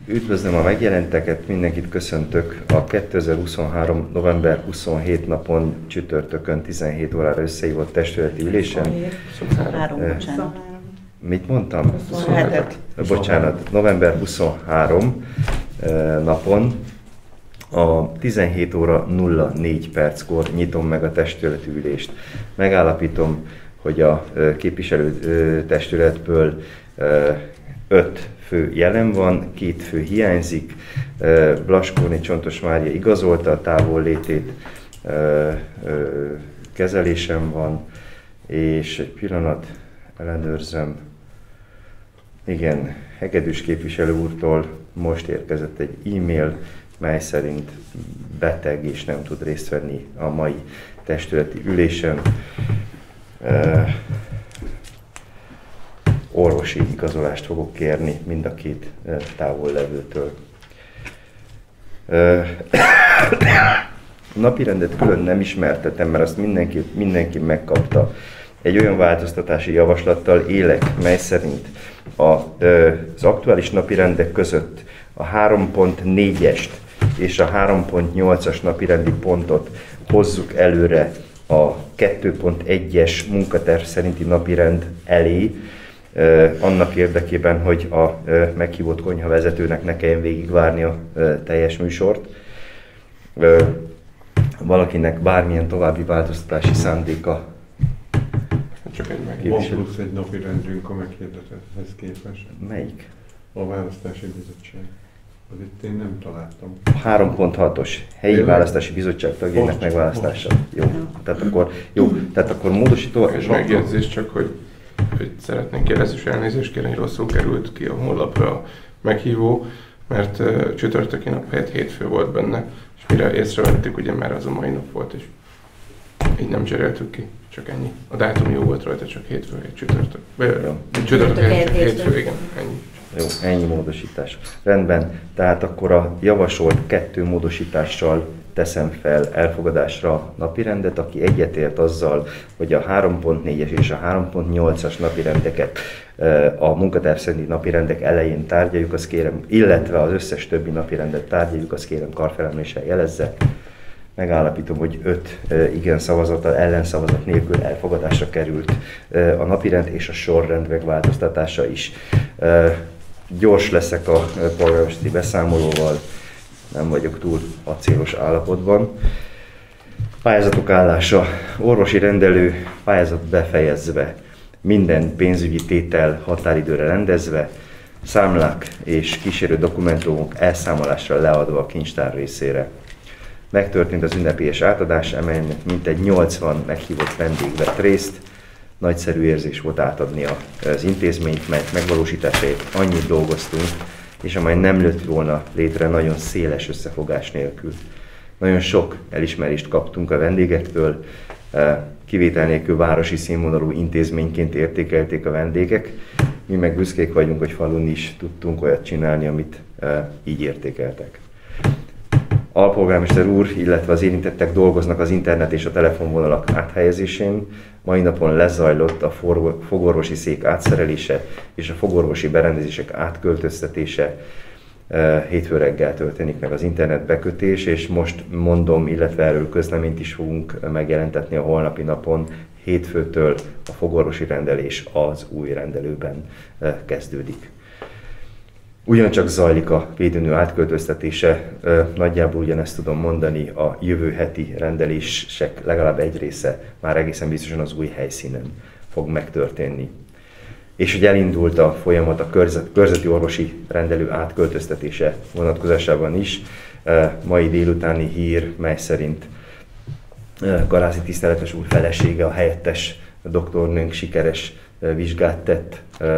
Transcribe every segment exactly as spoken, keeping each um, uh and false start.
Üdvözlöm a megjelenteket, mindenkit köszöntök a kétezer-huszonhárom. november huszonhetedike napon csütörtökön tizenhét órára összehívott testületi ülésen. huszonhárom, bocsánat. Mit mondtam? huszonhetet. Bocsánat, november huszonharmadika napon a tizenhét óra nulla négy perckor nyitom meg a testületi ülést. Megállapítom, hogy a képviselő testületből öt fő jelen van, két fő hiányzik. Blaskóné Csontos Mária igazolta a távollétét, kezelésem van, és egy pillanat, ellenőrzöm. Igen, Hegedűs képviselő úrtól most érkezett egy e-mail, mely szerint beteg és nem tud részt venni a mai testületi ülésen. Orvosi igazolást fogok kérni mind a két távollevőtől. A napirendet külön nem ismertetem, mert azt mindenki, mindenki megkapta. Egy olyan változtatási javaslattal élek, mely szerint a, az aktuális napirendek között a három pont négyest és a három pont nyolcas napirendi pontot hozzuk előre a kettő pont egyes munkaterv szerinti napirend elé, annak érdekében, hogy a meghívott konyhavezetőnek ne kelljen végigvárni a teljes műsort. Valakinek bármilyen további változtatási szándéka? Csak egy meg. Van plusz egy napi rendünk a meghirdetethez képest. Melyik? A Választási Bizottság. Az itt én nem találtam. három pont hatos helyi Én választási bizottság tagjainak megválasztása. Jó. Tehát akkor, jó. Tehát akkor módosító. És megjegyzés csak, hogy, hogy szeretnénk kérdezni, és elnézést kérni, hogy rosszul került ki a honlapra a meghívó, mert uh, csütörtöki nap helyett hétfő volt benne, és mire észrevettük, ugye már az a mai nap volt, és így nem cseréltük ki, csak ennyi. A dátum jó volt rajta, csak hétfő, egy csütörtök. Csütörtök, hétfő, hétfő, igen, ennyi. Jó, ennyi módosítás. Rendben, tehát akkor a javasolt kettő módosítással teszem fel elfogadásra a napirendet, aki egyetért azzal, hogy a három pont négyes és a három pont nyolcas napirendeket a munkaterv szerinti napirendek elején tárgyaljuk, azt kérem, illetve az összes többi napirendet tárgyaljuk, azt kérem karfelemeléssel jelezze. Megállapítom, hogy öt igen szavazattal, ellenszavazat nélkül elfogadásra került a napirend és a sorrend megváltoztatása is. Gyors leszek a polgármesteri beszámolóval, nem vagyok túl acélos állapotban. Pályázatok állása, orvosi rendelő, pályázat befejezve, minden pénzügyi tétel határidőre rendezve, számlák és kísérő dokumentumok elszámolásra leadva a kincstár részére. Megtörtént az ünnepélyes átadás, amelynek mintegy nyolcvan meghívott vendég vett részt. Nagyszerű érzés volt átadni az intézményt, melynek megvalósításáért annyit dolgoztunk, és amely nem lőtt volna létre nagyon széles összefogás nélkül. Nagyon sok elismerést kaptunk a vendégektől, kivétel nélkül városi színvonalú intézményként értékelték a vendégek. Mi meg büszkék vagyunk, hogy falun is tudtunk olyat csinálni, amit így értékeltek. Alpolgármester úr, illetve az érintettek dolgoznak az internet és a telefonvonalak áthelyezésén. Mai napon lezajlott a fogorvosi szék átszerelése és a fogorvosi berendezések átköltöztetése. Hétfő reggel történik meg az internet bekötés, és most mondom, illetve erről közleményt is fogunk megjelentetni a holnapi napon. Hétfőtől a fogorvosi rendelés az új rendelőben kezdődik. Ugyancsak zajlik a védőnő átköltöztetése, nagyjából ugyanezt tudom mondani, a jövő heti rendelések legalább egy része már egészen biztosan az új helyszínen fog megtörténni. És hogy elindult a folyamat a körzet, körzeti orvosi rendelő átköltöztetése vonatkozásában is, mai délutáni hír, mely szerint Garázi tiszteletes úr felesége, a helyettes doktornőnk sikeres vizsgát tett,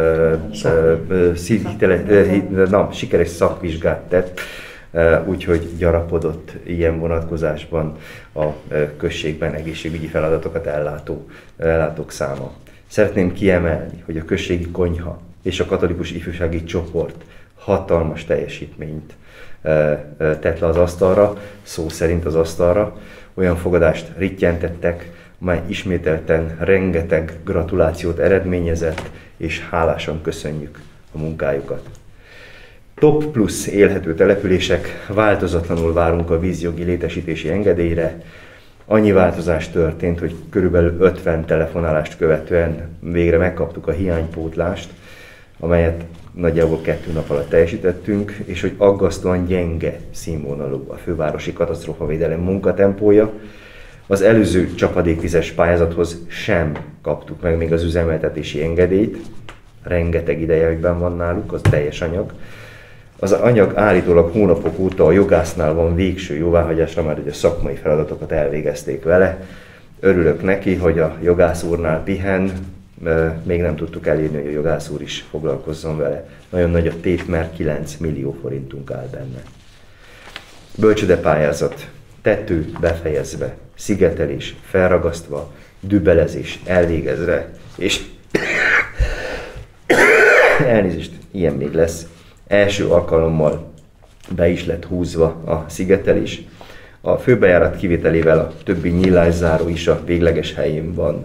na, sikeres szakvizsgát tett, úgyhogy gyarapodott ilyen vonatkozásban a községben egészségügyi feladatokat ellátó, ellátók száma. Szeretném kiemelni, hogy a községi konyha és a katolikus ifjúsági csoport hatalmas teljesítményt tett le az asztalra, szó szerint az asztalra, olyan fogadást rittyentettek, mely ismételten rengeteg gratulációt eredményezett, és hálásan köszönjük a munkájukat. Top plusz élhető települések, változatlanul várunk a vízjogi létesítési engedélyre. Annyi változás történt, hogy körülbelül ötven telefonálást követően végre megkaptuk a hiánypótlást, amelyet nagyjából kettő nap alatt teljesítettünk, és hogy aggasztóan gyenge színvonalú a fővárosi katasztrófavédelem munkatempója. Az előző csapadékvizes pályázathoz sem kaptuk meg még az üzemeltetési engedélyt, rengeteg idejekben van náluk, az teljes anyag. Az anyag állítólag hónapok óta a jogásznál van végső jóváhagyásra, már hogy a szakmai feladatokat elvégezték vele. Örülök neki, hogy a jogász úrnál pihen, még nem tudtuk elérni, hogy a jogász úr is foglalkozzon vele. Nagyon nagy a tét, mert kilenc millió forintunk áll benne. Bölcsőde pályázat, tető befejezve, szigetelés felragasztva, dübelezés elvégezve, és elnézést, ilyen még lesz. Első alkalommal be is lett húzva a szigetelés. A főbejárat kivételével a többi nyílászáró is a végleges helyén van.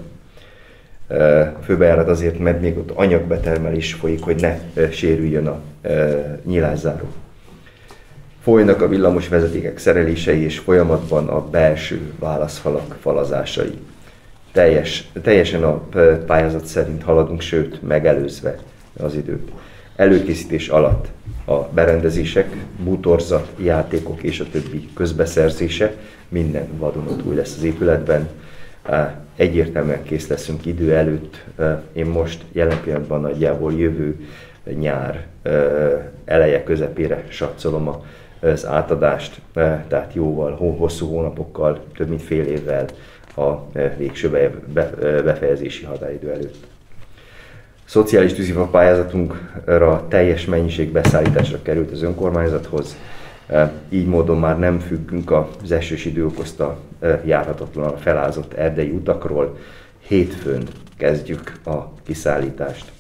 A főbejárat azért, mert még ott anyagbetermelés folyik, hogy ne sérüljön a nyílászáró. Folynak a villamos vezetékek szerelései és folyamatban a belső válaszfalak falazásai. Teljes, teljesen a pályázat szerint haladunk, sőt megelőzve az időt. Előkészítés alatt a berendezések, bútorzat, játékok és a többi közbeszerzése, minden vadonatúj lesz az épületben. Egyértelműen kész leszünk idő előtt. Én most jelen pillanatban nagyjából jövő nyár eleje közepére satszolom az átadást, tehát jóval, hosszú hónapokkal, több mint fél évvel a végső befejezési határidő előtt. Szociális tűzifa pályázatunkra teljes mennyiség beszállításra került az önkormányzathoz, így módon már nem függünk az esős idő okozta járhatatlan felázott erdei utakról. Hétfőn kezdjük a kiszállítást.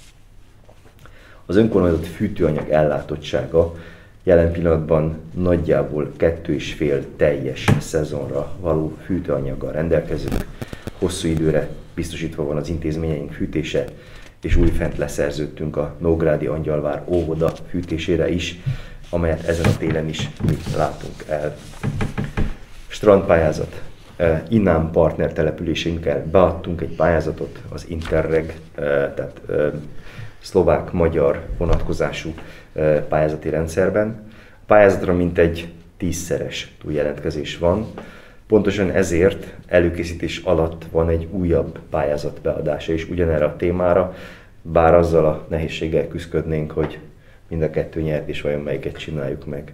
Az önkormányzat fűtőanyag ellátottsága jelen pillanatban nagyjából kettő és fél teljes szezonra való fűtőanyaggal rendelkezünk. Hosszú időre biztosítva van az intézményeink fűtése, és újfent leszerződtünk a Nógrádi Angyalvár óvoda fűtésére is, amelyet ezen a télen is mi látunk el. Strandpályázat. Innám partner településünkkel beadtunk egy pályázatot az Interreg, tehát szlovák-magyar vonatkozású pályázati rendszerben. A pályázatra mintegy tízszeres túljelentkezés van. Pontosan ezért előkészítés alatt van egy újabb pályázat beadása is ugyanerre a témára, bár azzal a nehézséggel küzdködnénk, hogy mind a kettő nyert, és vajon melyiket csináljuk meg.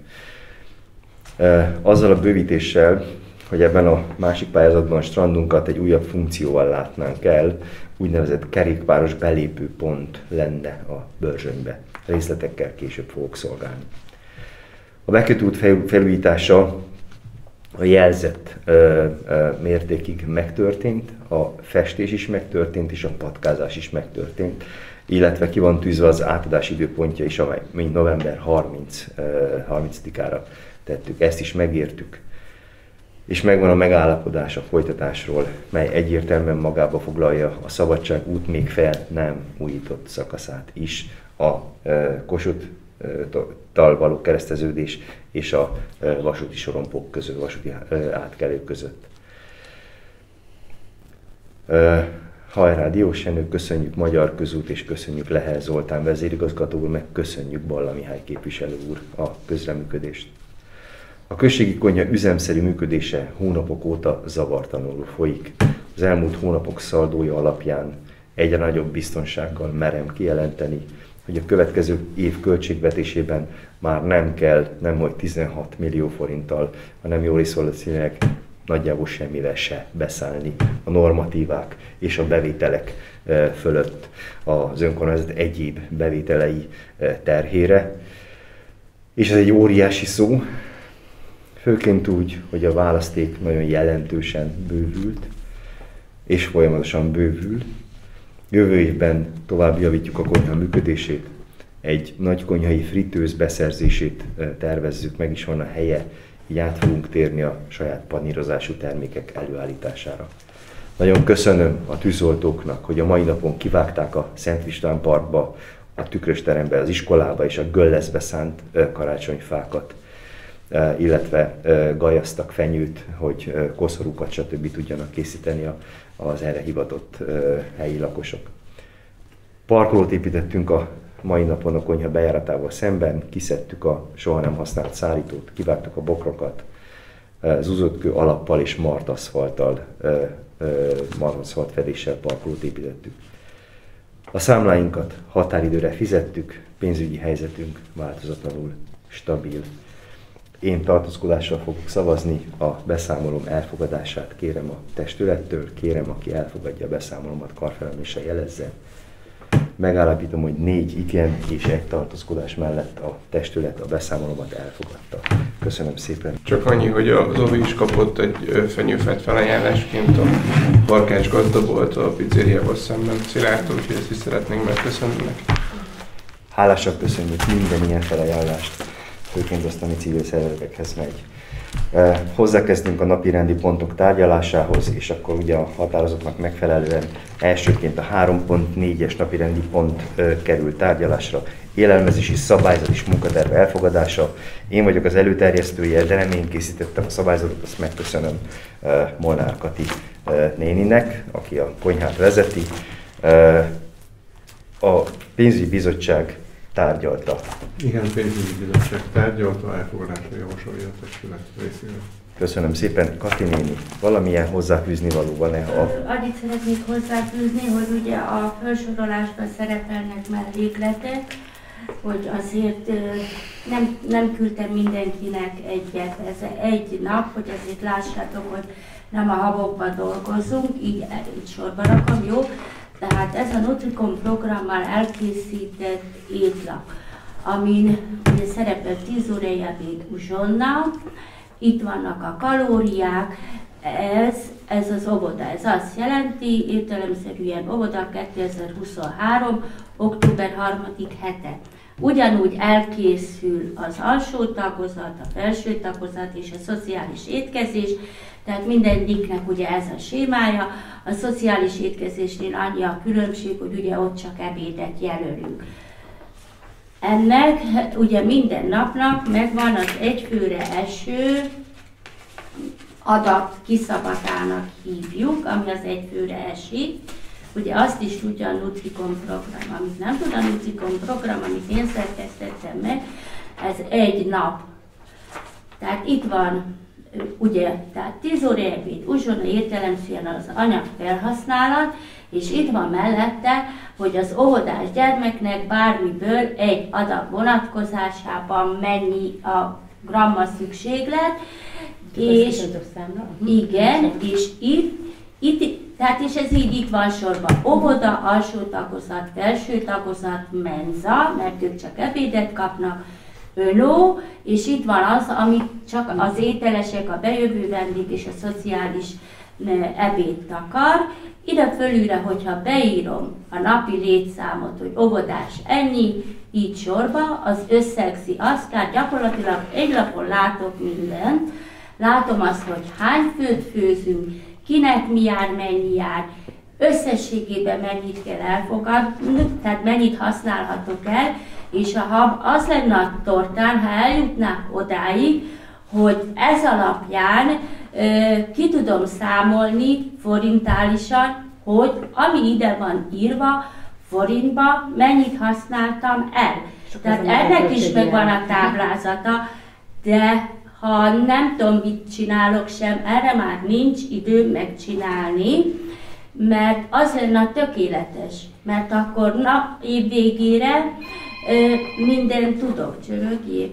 Azzal a bővítéssel, hogy ebben a másik pályázatban a strandunkat egy újabb funkcióval látnánk el, úgynevezett kerékpáros belépőpont lenne a Börzsönybe. Részletekkel később fogok szolgálni. A bekötőút felújítása a jelzett ö, ö, mértékig megtörtént, a festés is megtörtént, és a patkázás is megtörtént, illetve ki van tűzve az átadás időpontja is, amely mint november harmincadikára tettük. Ezt is megértük. És megvan a megállapodás a folytatásról, mely egyértelműen magába foglalja a Szabadság út még fel nem újított szakaszát is, a ö, Kossuth-tal való kereszteződés és a vasúti sorompók között, vasúti átkelők között. Hajrá Diósjenő, köszönjük Magyar Közút, és köszönjük Lehel Zoltán vezérigazgató úr, meg köszönjük Balla Mihály képviselő úr a közreműködést. A községi konyha üzemszerű működése hónapok óta zavartalanul folyik. Az elmúlt hónapok szaldója alapján egyre nagyobb biztonsággal merem kijelenteni, hogy a következő év költségvetésében már nem kell, nem hogy tizenhat millió forinttal, hanem jól is valószínűleg nagyjából semmivel se beszállni a normatívák és a bevételek fölött az önkormányzat egyéb bevételei terhére. És ez egy óriási szó, főként úgy, hogy a választék nagyon jelentősen bővült, és folyamatosan bővül. Jövő évben tovább javítjuk a konyha működését, egy nagy konyhai fritőz beszerzését tervezzük, meg is van a helye, így át fogunk térni a saját panírozású termékek előállítására. Nagyon köszönöm a tűzoltóknak, hogy a mai napon kivágták a Szent István Parkba a tükrös terembe, az iskolába és a gölleszbe szánt karácsonyfákat, illetve gajaztak fenyőt, hogy koszorúkat, stb. Tudjanak készíteni az erre hivatott helyi lakosok. Parkolót építettünk a mai napon a konyha bejáratával szemben, kiszedtük a soha nem használt szállítót, kivágtuk a bokrokat, zuzottkő alappal és martaszfalttal, martaszfalt fedéssel parkolót építettük. A számláinkat határidőre fizettük, pénzügyi helyzetünk változatlanul stabil. Én tartózkodással fogok szavazni, a beszámolom elfogadását kérem a testülettől, kérem, aki elfogadja a beszámolomat, karfelemeléssel jelezze. Megállapítom, hogy négy igen és egy tartózkodás mellett a testület a beszámolomat elfogadta. Köszönöm szépen. Csak annyi, hogy az Ovi is kapott egy fenyőfát felajánlásként a Barkács gazdaboltól a pizzériával szemben Szilárdtól, úgyhogy ezt is szeretnénk megköszönni neki. Hálásak köszönjük minden ilyen felajánlást, főként azt, ami civil szervezetekhez megy. Hozzákezdünk a napirendi pontok tárgyalásához, és akkor ugye a határozatnak megfelelően elsőként a három pont négyes napirendi pont kerül tárgyalásra, élelmezési szabályzat és munkaterv elfogadása. Én vagyok az előterjesztője, de nem én készítettem a szabályzatot, azt megköszönöm Molnár Kati néninek, aki a konyhát vezeti. A pénzügyi bizottság tárgyalta. Igen, pénzügyi bizottság tárgyalta, elfogadásra javasolja a testület részéről. Köszönöm szépen. Kati néni, valamilyen hozzáfűzni való van-e? A... Annyit szeretnék hozzáfűzni, hogy ugye a felsorolásban szerepelnek mellékletek, hogy azért nem, nem küldtem mindenkinek egyet. Ez egy nap, hogy azért lássátok, hogy nem a habokban dolgozunk, így, így sorba rakom, jó? Tehát ez a Nutricom programmal elkészített étlap, amin ugye szerepel tíz órai ebéd uzsonna, itt vannak a kalóriák, ez, ez az óvoda, ez azt jelenti, értelemszerűen óvoda kétezer-huszonhárom. október harmadik hete. Ugyanúgy elkészül az alsó tagozat, a felső tagozat és a szociális étkezés, tehát mindegyiknek ugye ez a sémája. A szociális étkezésnél annyi a különbség, hogy ugye ott csak ebédet jelölünk. Ennek ugye minden napnak megvan az egyfőre eső adat kiszabatának hívjuk, ami az egyfőre esik. Ugye azt is tudja a Nutricom program, amit nem tud a Nutricom program, amit én szerkesztettem meg, ez egy nap. Tehát itt van, ugye, tehát tíz óra ebéd, uzsonna értelemszerűen az anyag felhasználat, és itt van mellette, hogy az óvodás gyermeknek bármiből egy adag vonatkozásában mennyi a gramma szükséglet, és igen, és itt, itt tehát és ez így itt van sorban, óvoda, alsó tagozat, felső tagozat, menza, mert ők csak ebédet kapnak, önó, és itt van az, amit csak az ételesek, a bejövő vendég és a szociális ebédt akar. Ide fölülre, hogyha beírom a napi létszámot, hogy óvodás ennyi, így sorba, az összegzi azt, tehát gyakorlatilag egy lapon látok mindent, látom azt, hogy hány főt főzünk, kinek mi jár, mennyi jár, összességében mennyit kell elfogadni, tehát mennyit használhatok el, és a hab az lenne a tortán, ha eljutnák odáig, hogy ez alapján ö, ki tudom számolni forintálisan, hogy ami ide van írva, forintba mennyit használtam el. Csak tehát ennek is megvan a táblázata, de ha nem tudom, mit csinálok sem, erre már nincs idő megcsinálni, mert az lenne tökéletes, mert akkor nap év végére ö, mindent tudok, csörögjé.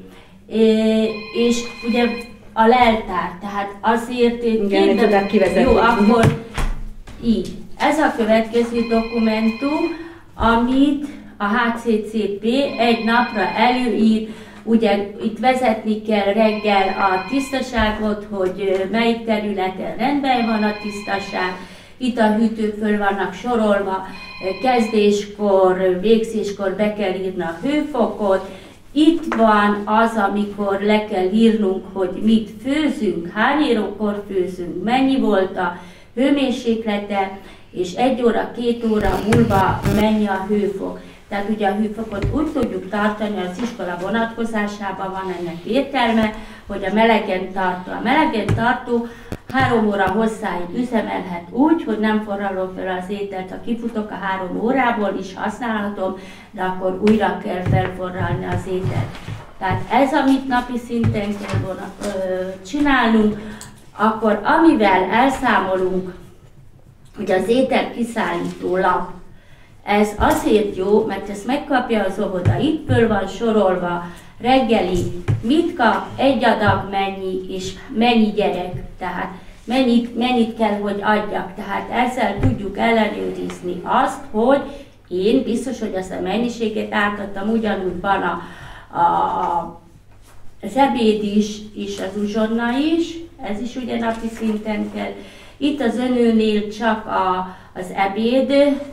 És ugye a leltár, tehát azért igen, tudták kivezetni. Jó, akkor így. Ez a következő dokumentum, amit a há cé cé pé egy napra előír, ugye itt vezetni kell reggel a tisztaságot, hogy melyik területen rendben van a tisztaság, itt a hűtők föl vannak sorolva, kezdéskor, végzéskor be kell írni a hőfokot, itt van az, amikor le kell írnunk, hogy mit főzünk, hány órakor főzünk, mennyi volt a hőmérséklete, és egy óra, két óra múlva mennyi a hőfok. Tehát ugye a hőfokot úgy tudjuk tartani, az iskola vonatkozásában van ennek értelme, hogy a melegen tartó. A melegen tartó három óra hosszáig üzemelhet úgy, hogy nem forralom fel az ételt, ha kifutok a három órából is használhatom, de akkor újra kell felforralni az ételt. Tehát ez, amit napi szinten kell volna ö, csinálnunk, akkor amivel elszámolunk, hogy az étel kiszállító lap, ez azért jó, mert ezt megkapja az óvoda, itt föl van sorolva, reggeli, mit kap, egy adag mennyi, és mennyi gyerek, tehát mennyit, mennyit kell, hogy adjak. Tehát ezzel tudjuk ellenőrizni azt, hogy én biztos, hogy azt a mennyiséget átadtam, ugyanúgy van a, a, az ebéd is, és az uzsonna is, ez is ugye napi szinten kell. Itt az önőnél csak a, az ebéd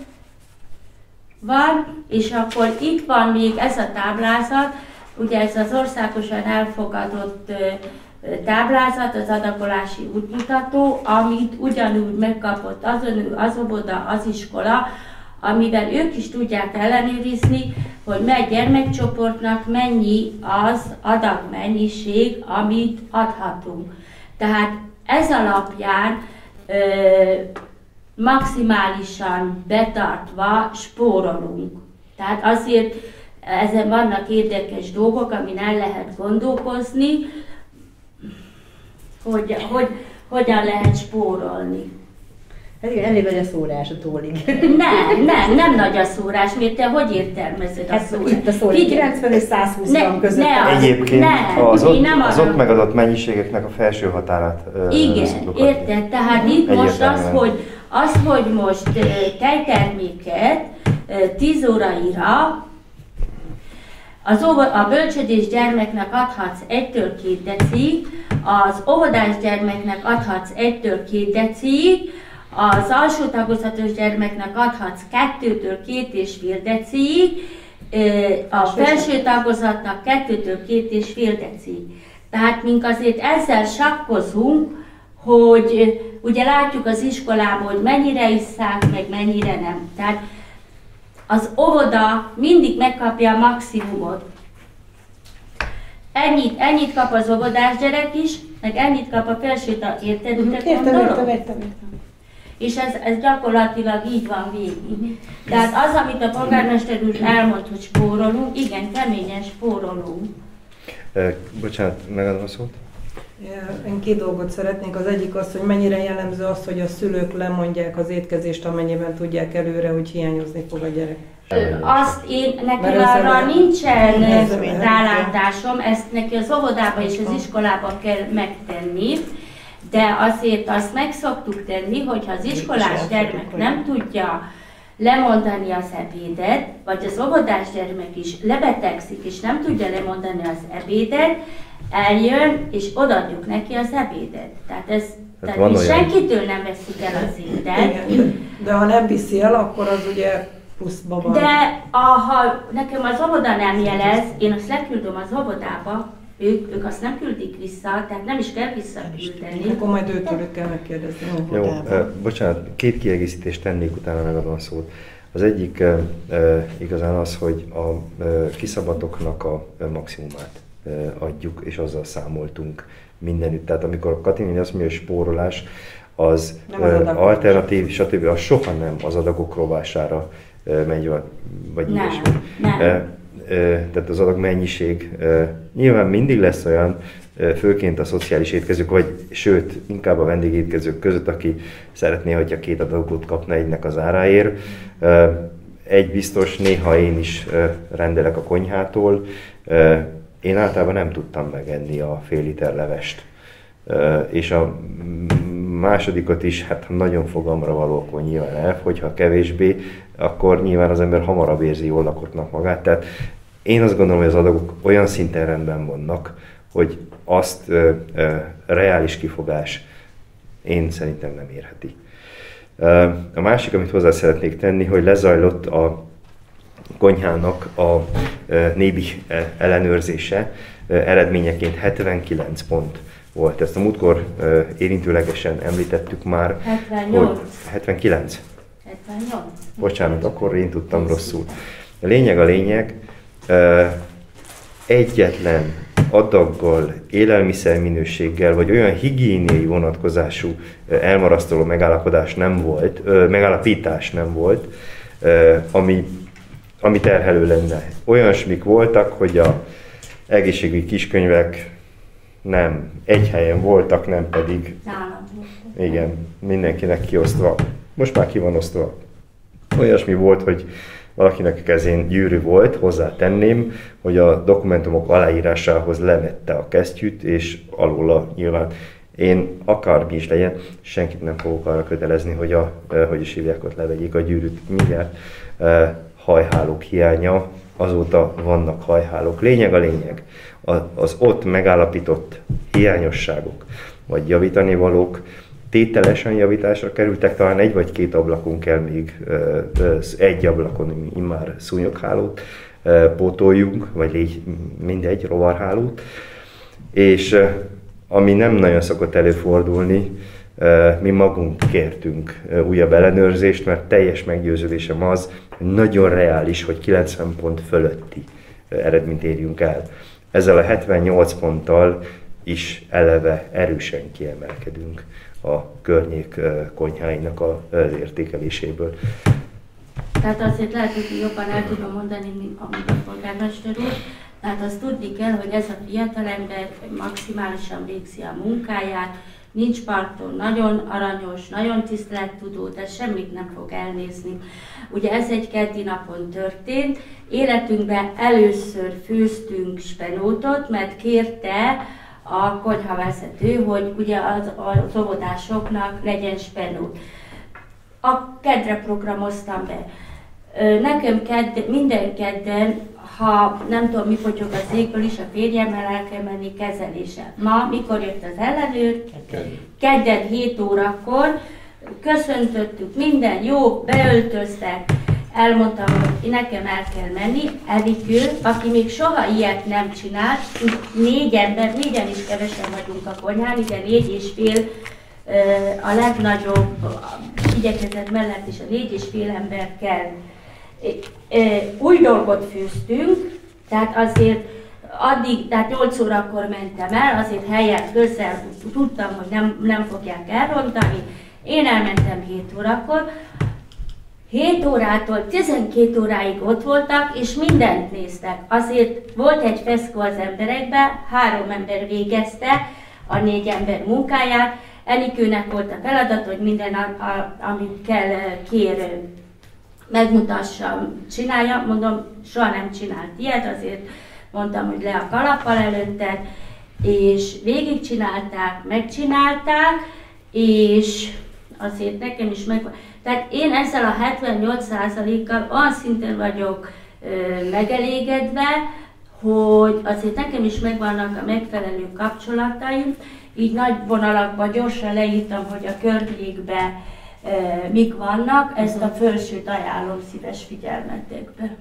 van, és akkor itt van még ez a táblázat, ugye ez az országosan elfogadott táblázat, az adagolási útmutató, amit ugyanúgy megkapott az önő, az óvoda, az iskola, amivel ők is tudják ellenőrizni, hogy mely gyermekcsoportnak mennyi az adagmennyiség, amit adhatunk. Tehát ez alapján ö, maximálisan betartva spórolunk. Tehát azért ezen vannak érdekes dolgok, amin el lehet gondolkozni, hogy, hogy hogyan lehet spórolni. Hát igen, elég nagy a szórás a tólig. Nem, nem, nem nagy a szórás, mert te hogy értelmezed a szórást? Itt a szórás kilencven és százhúsz gram között. Ne, az, Egyébként ne, az, ott, nem az ott megadott mennyiségeknek a felső határát. Igen, érted? Tehát itt most az, hogy, az, hogy most tejterméket tíz óraira az óvo, a bölcsödés gyermeknek adhatsz egytől két decig, az óvodás gyermeknek adhatsz egytől két decig, az alsó tagozatos gyermeknek adhatsz kettőtől két és fél decig, a felső tagozatnak kettőtől két és fél decig. Tehát mink azért ezzel sakkozunk, hogy ugye látjuk az iskolában, hogy mennyire isszák, meg mennyire nem. Tehát az óvoda mindig megkapja a maximumot. Ennyit, ennyit kap az óvodás gyerek is, meg ennyit kap a felső tag, érted? Értem, értem, értem, értem. És ez, ez gyakorlatilag így van végig. Tehát az, amit a polgármester úr elmond, hogy spórolunk, igen, keményen spórolunk. E, bocsánat, megadom a szót? Én két dolgot szeretnék. Az egyik az, hogy mennyire jellemző az, hogy a szülők lemondják az étkezést, amennyiben tudják előre, hogy hiányozni fog a gyerek. Azt én, nekem arra nincsen rálátásom, ezt neki az óvodába és az iskolába kell megtenni, de azért azt meg szoktuk tenni, hogyha az iskolás gyermek nem tudja lemondani az ebédet, vagy az óvodás gyermek is lebetegszik és nem tudja lemondani az ebédet, eljön és odaadjuk neki az ebédet. Tehát ez hát tehát mi senkitől nem veszük el az ételt. Igen, de ha nem viszi el, akkor az ugye pluszba van. De a, ha nekem az óvoda nem jelez, én azt leküldöm az óvodába, ők, ők azt nem küldik vissza, tehát nem is kell visszaküldeni. Akkor majd őtőlük kell megkérdezni. Jó, uh, bocsánat, két kiegészítést tennék, utána megadom a szót. Az egyik uh, uh, igazán az, hogy a uh, kiszabatoknak a uh, maximumát uh, adjuk, és azzal számoltunk mindenütt. Tehát amikor Katini azt mondja, hogy spórolás, az, uh, alternatív, stb. Az soha nem az adagok rovására uh, megy, vagy nem, ilyesmi. Nem. Uh, tehát az adag mennyiség. Nyilván mindig lesz olyan, főként a szociális étkezők, vagy sőt, inkább a vendégétkezők között, aki szeretné, hogyha két adagot kapna egynek az áráért. Egy biztos, néha én is rendelek a konyhától. Én általában nem tudtam megenni a fél liter levest. És a másodikat is, hát nagyon fogamra való, akkor nyilván elfogy, ha kevésbé, akkor nyilván az ember hamarabb érzi jól lakottnak magát. Tehát én azt gondolom, hogy az adagok olyan szinten rendben vannak, hogy azt ö, ö, reális kifogás én szerintem nem érheti. A másik, amit hozzá szeretnék tenni, hogy lezajlott a konyhának a nébi ellenőrzése, eredményeként hetvenkilenc pont volt. Ezt a múltkor érintőlegesen említettük már. hetvennyolc. Hogy hetvenkilenc? hetvennyolc. Bocsánat, akkor én tudtam rosszul. A lényeg a lényeg, egyetlen adaggal, élelmiszerminőséggel, vagy olyan higiéniai vonatkozású elmarasztaló megállapodás nem volt, megállapítás nem volt, ami, ami terhelő lenne. Olyasmik voltak, hogy a egészségügyi kiskönyvek nem egy helyen voltak, nem pedig, igen, mindenkinek kiosztva. Most már ki van osztva. Olyasmi volt, hogy valakinek a kezén gyűrű volt, hozzátenném, hogy a dokumentumok aláírásához levette a kesztyűt, és alóla nyilván én akármi is legyen, senkit nem fogok arra kötelezni, hogy a, hogy is hívják, ott levegyék a gyűrűt mindjárt. Hajhálók hiánya, azóta vannak hajhálók. Lényeg a lényeg, az ott megállapított hiányosságok, vagy javítani valók, tételesen javításra kerültek, talán egy vagy két ablakon kell még, egy ablakon immár szúnyoghálót pótoljunk, vagy légy mindegy, rovarhálót. És ami nem nagyon szokott előfordulni, mi magunk kértünk újabb ellenőrzést, mert teljes meggyőződésem az, hogy nagyon reális, hogy kilencven pont fölötti eredményt érjünk el. Ezzel a hetvennyolc ponttal is eleve erősen kiemelkedünk a környék konyháinak az értékeléséből. Tehát azért lehet, hogy jobban el tudom mondani, mint amit a polgármester úr. Tehát azt tudni kell, hogy ez a fiatalember maximálisan végzi a munkáját, nincs parton, nagyon aranyos, nagyon tisztelettudó, de semmit nem fog elnézni. Ugye ez egy keddi napon történt, életünkben először főztünk spenótot, mert kérte a konyhavezető, hogy ugye az, az óvodásoknak legyen spenót. A keddre programoztam be. Nekem kedd, minden kedden, ha nem tudom mi potyog az égből is, a férjemmel el kell menni kezelése. Ma, mikor jött az ellenőr, kedden hét órakor, köszöntöttük, minden jó, beöltöztek, elmondtam, hogy nekem el kell menni, Erikő, aki még soha ilyet nem csinált, négy ember, négyen is kevesen vagyunk a konyhán, de négy és fél a legnagyobb igyekezet mellett is a négy és fél ember kell. Új dolgot főztünk, tehát azért addig, tehát nyolc órakor mentem el, azért helyet közel tudtam, hogy nem, nem fogják elrontani. Én elmentem hét órakor, hét órától tizenkét óráig ott voltak, és mindent néztek. Azért volt egy feszkó az emberekben, három ember végezte a négy ember munkáját. Enikőnek volt a feladat, hogy minden, a, a, amit kell, kér, megmutassam, csinálja. Mondom, soha nem csinált ilyet, azért mondtam, hogy le a kalappal előtte, és végigcsinálták, megcsinálták, és azért nekem is megvan. Tehát én ezzel a hetvennyolc százalékkal olyan szinten vagyok ö, megelégedve, hogy azért nekem is megvannak a megfelelő kapcsolataim, így nagy vonalakban gyorsan leírtam, hogy a környékben e, mik vannak, ezt a felsőt ajánlom szíves figyelmetekbe.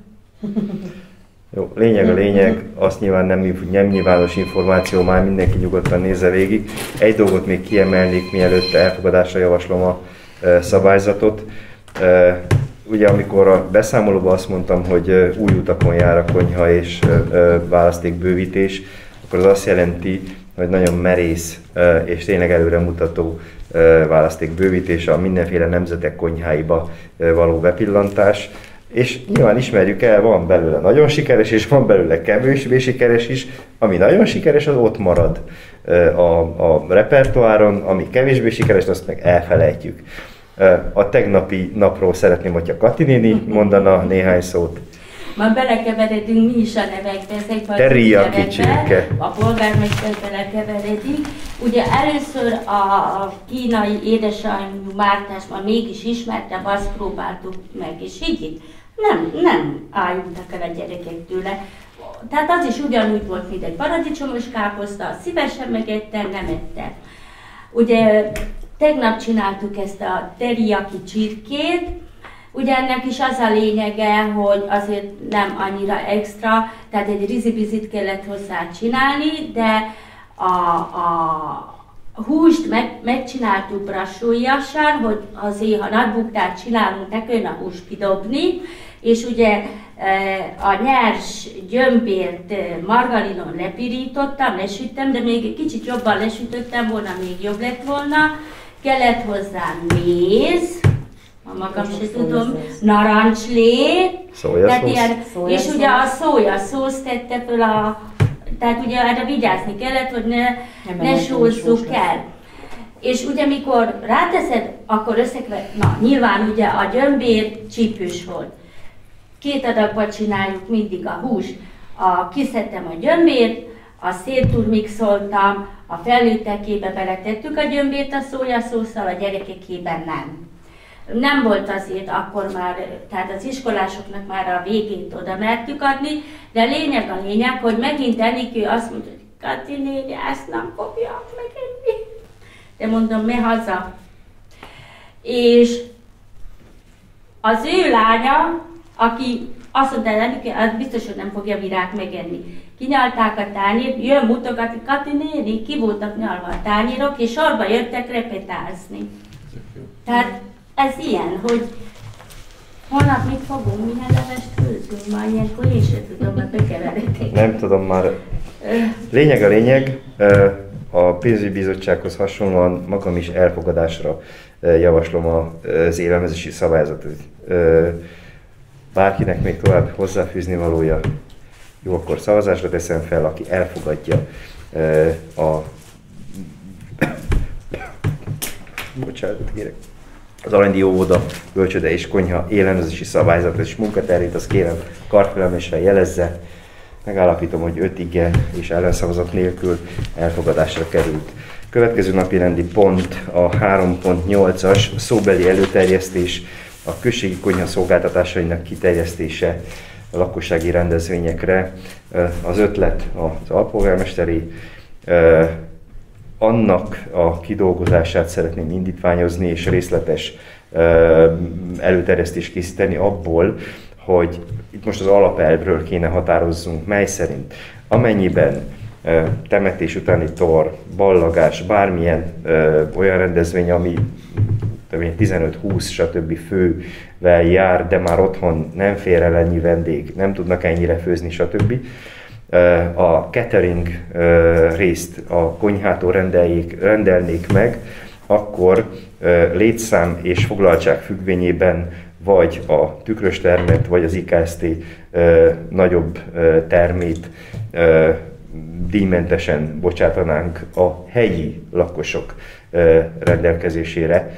Jó, lényeg a lényeg, azt nyilván nem, nem nyilvános információ, már mindenki nyugodtan nézze végig. Egy dolgot még kiemelnék, mielőtt elfogadásra javaslom a e, szabályzatot. E, ugye amikor a beszámolóban azt mondtam, hogy e, új utakon jár a konyha és e, e, választékbővítés, akkor az azt jelenti, hogy nagyon merész és tényleg előremutató választékbővítés a mindenféle nemzetek konyháiba való bepillantás. És nyilván ismerjük el, van belőle nagyon sikeres, és van belőle kevésbé sikeres is. Ami nagyon sikeres, az ott marad a, a repertoáron, ami kevésbé sikeres, azt meg elfelejtjük. A tegnapi napról szeretném, hogyha Kati néni mondana néhány szót. Ma belekeveredünk mi is a nevekbe, ezekben Teriyaki csirke. A polgármester belekeveredik. Ugye először a kínai édesanyjú mártásban mégis ismertebb, azt próbáltuk meg, és így nem, nem álljultak el a gyerekek tőle. Tehát az is ugyanúgy volt, mint egy paradicsomos káposzta, szívesen megettem, nem ettem. Ugye tegnap csináltuk ezt a teriyaki csirkét. Ugye ennek is az a lényege, hogy azért nem annyira extra, tehát egy rizibizit kellett hozzá csinálni, de a, a húst meg, megcsináltuk brassóiasan, hogy azért, ha nagybuktát csinálunk, ne kelljen a húst kidobni, és ugye a nyers gyömbért margarinon lepirítottam, lesütöttem, de még egy kicsit jobban lesütöttem volna, még jobb lett volna. Kellett hozzá méz, a magam se tudom, narancslé, tehát ilyen, és ugye a szójaszósz tette föl a, tehát ugye erre vigyázni kellett, hogy ne, ne sózzuk el. És ugye mikor ráteszed, akkor összekve, na nyilván ugye a gyömbér csípős volt. Két adagban csináljuk mindig a hús. A, kiszedtem a gyömbért, a szétturmixoltam, a felnőttekébe beletettük a gyömbért a szójaszósszal, a gyerekekében nem. Nem volt azért akkor már, tehát az iskolásoknak már a végét oda mertük adni, de lényeg a lényeg, hogy megint Enikő azt mondta, hogy Kati néni, ezt nem fogja megenni. De mondom, me haza. És az ő lánya, aki azt mondta, hogy az biztos, hogy nem fogja Virág megenni. Kinyalták a tányért, jön mutogatni, Kati néni, ki voltak nyalva a tányérok, és sorba jöttek repetázni. Tehát ez ilyen, hogy holnap mit fogunk, milyen levest főzünk, már ilyenkor én sem tudom, mert bekeveredek. Nem tudom már. Lényeg a lényeg, a pénzügyi bizottsághoz hasonlóan magam is elfogadásra javaslom az élelmezési szabályzatot. Bárkinek még tovább hozzáfűzni valója, jó, akkor szavazásra teszem fel, aki elfogadja a bocsánatot kérek. Az Aranyi óvoda, bölcsőde és konyha élelmezési szabályzatot és munkatervét, azt kérem karfeleméssel jelezze. Megállapítom, hogy öt igen és ellenszavazat nélkül elfogadásra került. Következő napi rendi pont a három pont nyolcas szóbeli előterjesztés, a községi konyha szolgáltatásainak kiterjesztése a lakossági rendezvényekre. Az ötlet az alpolgármesteri, annak a kidolgozását szeretném indítványozni és részletes előterjesztést készíteni abból, hogy itt most az alapelvről kéne határozzunk, mely szerint amennyiben temetés utáni tor, ballagás, bármilyen ö, olyan rendezvény, ami tizenöt-húsz stb. Fővel jár, de már otthon nem fér el ennyi vendég, nem tudnak ennyire főzni, stb. A catering részt a konyhától rendeljék, rendelnék meg, akkor létszám és foglaltság függvényében vagy a tükrös termet, vagy az i ká es té nagyobb termét díjmentesen bocsátanánk a helyi lakosok rendelkezésére.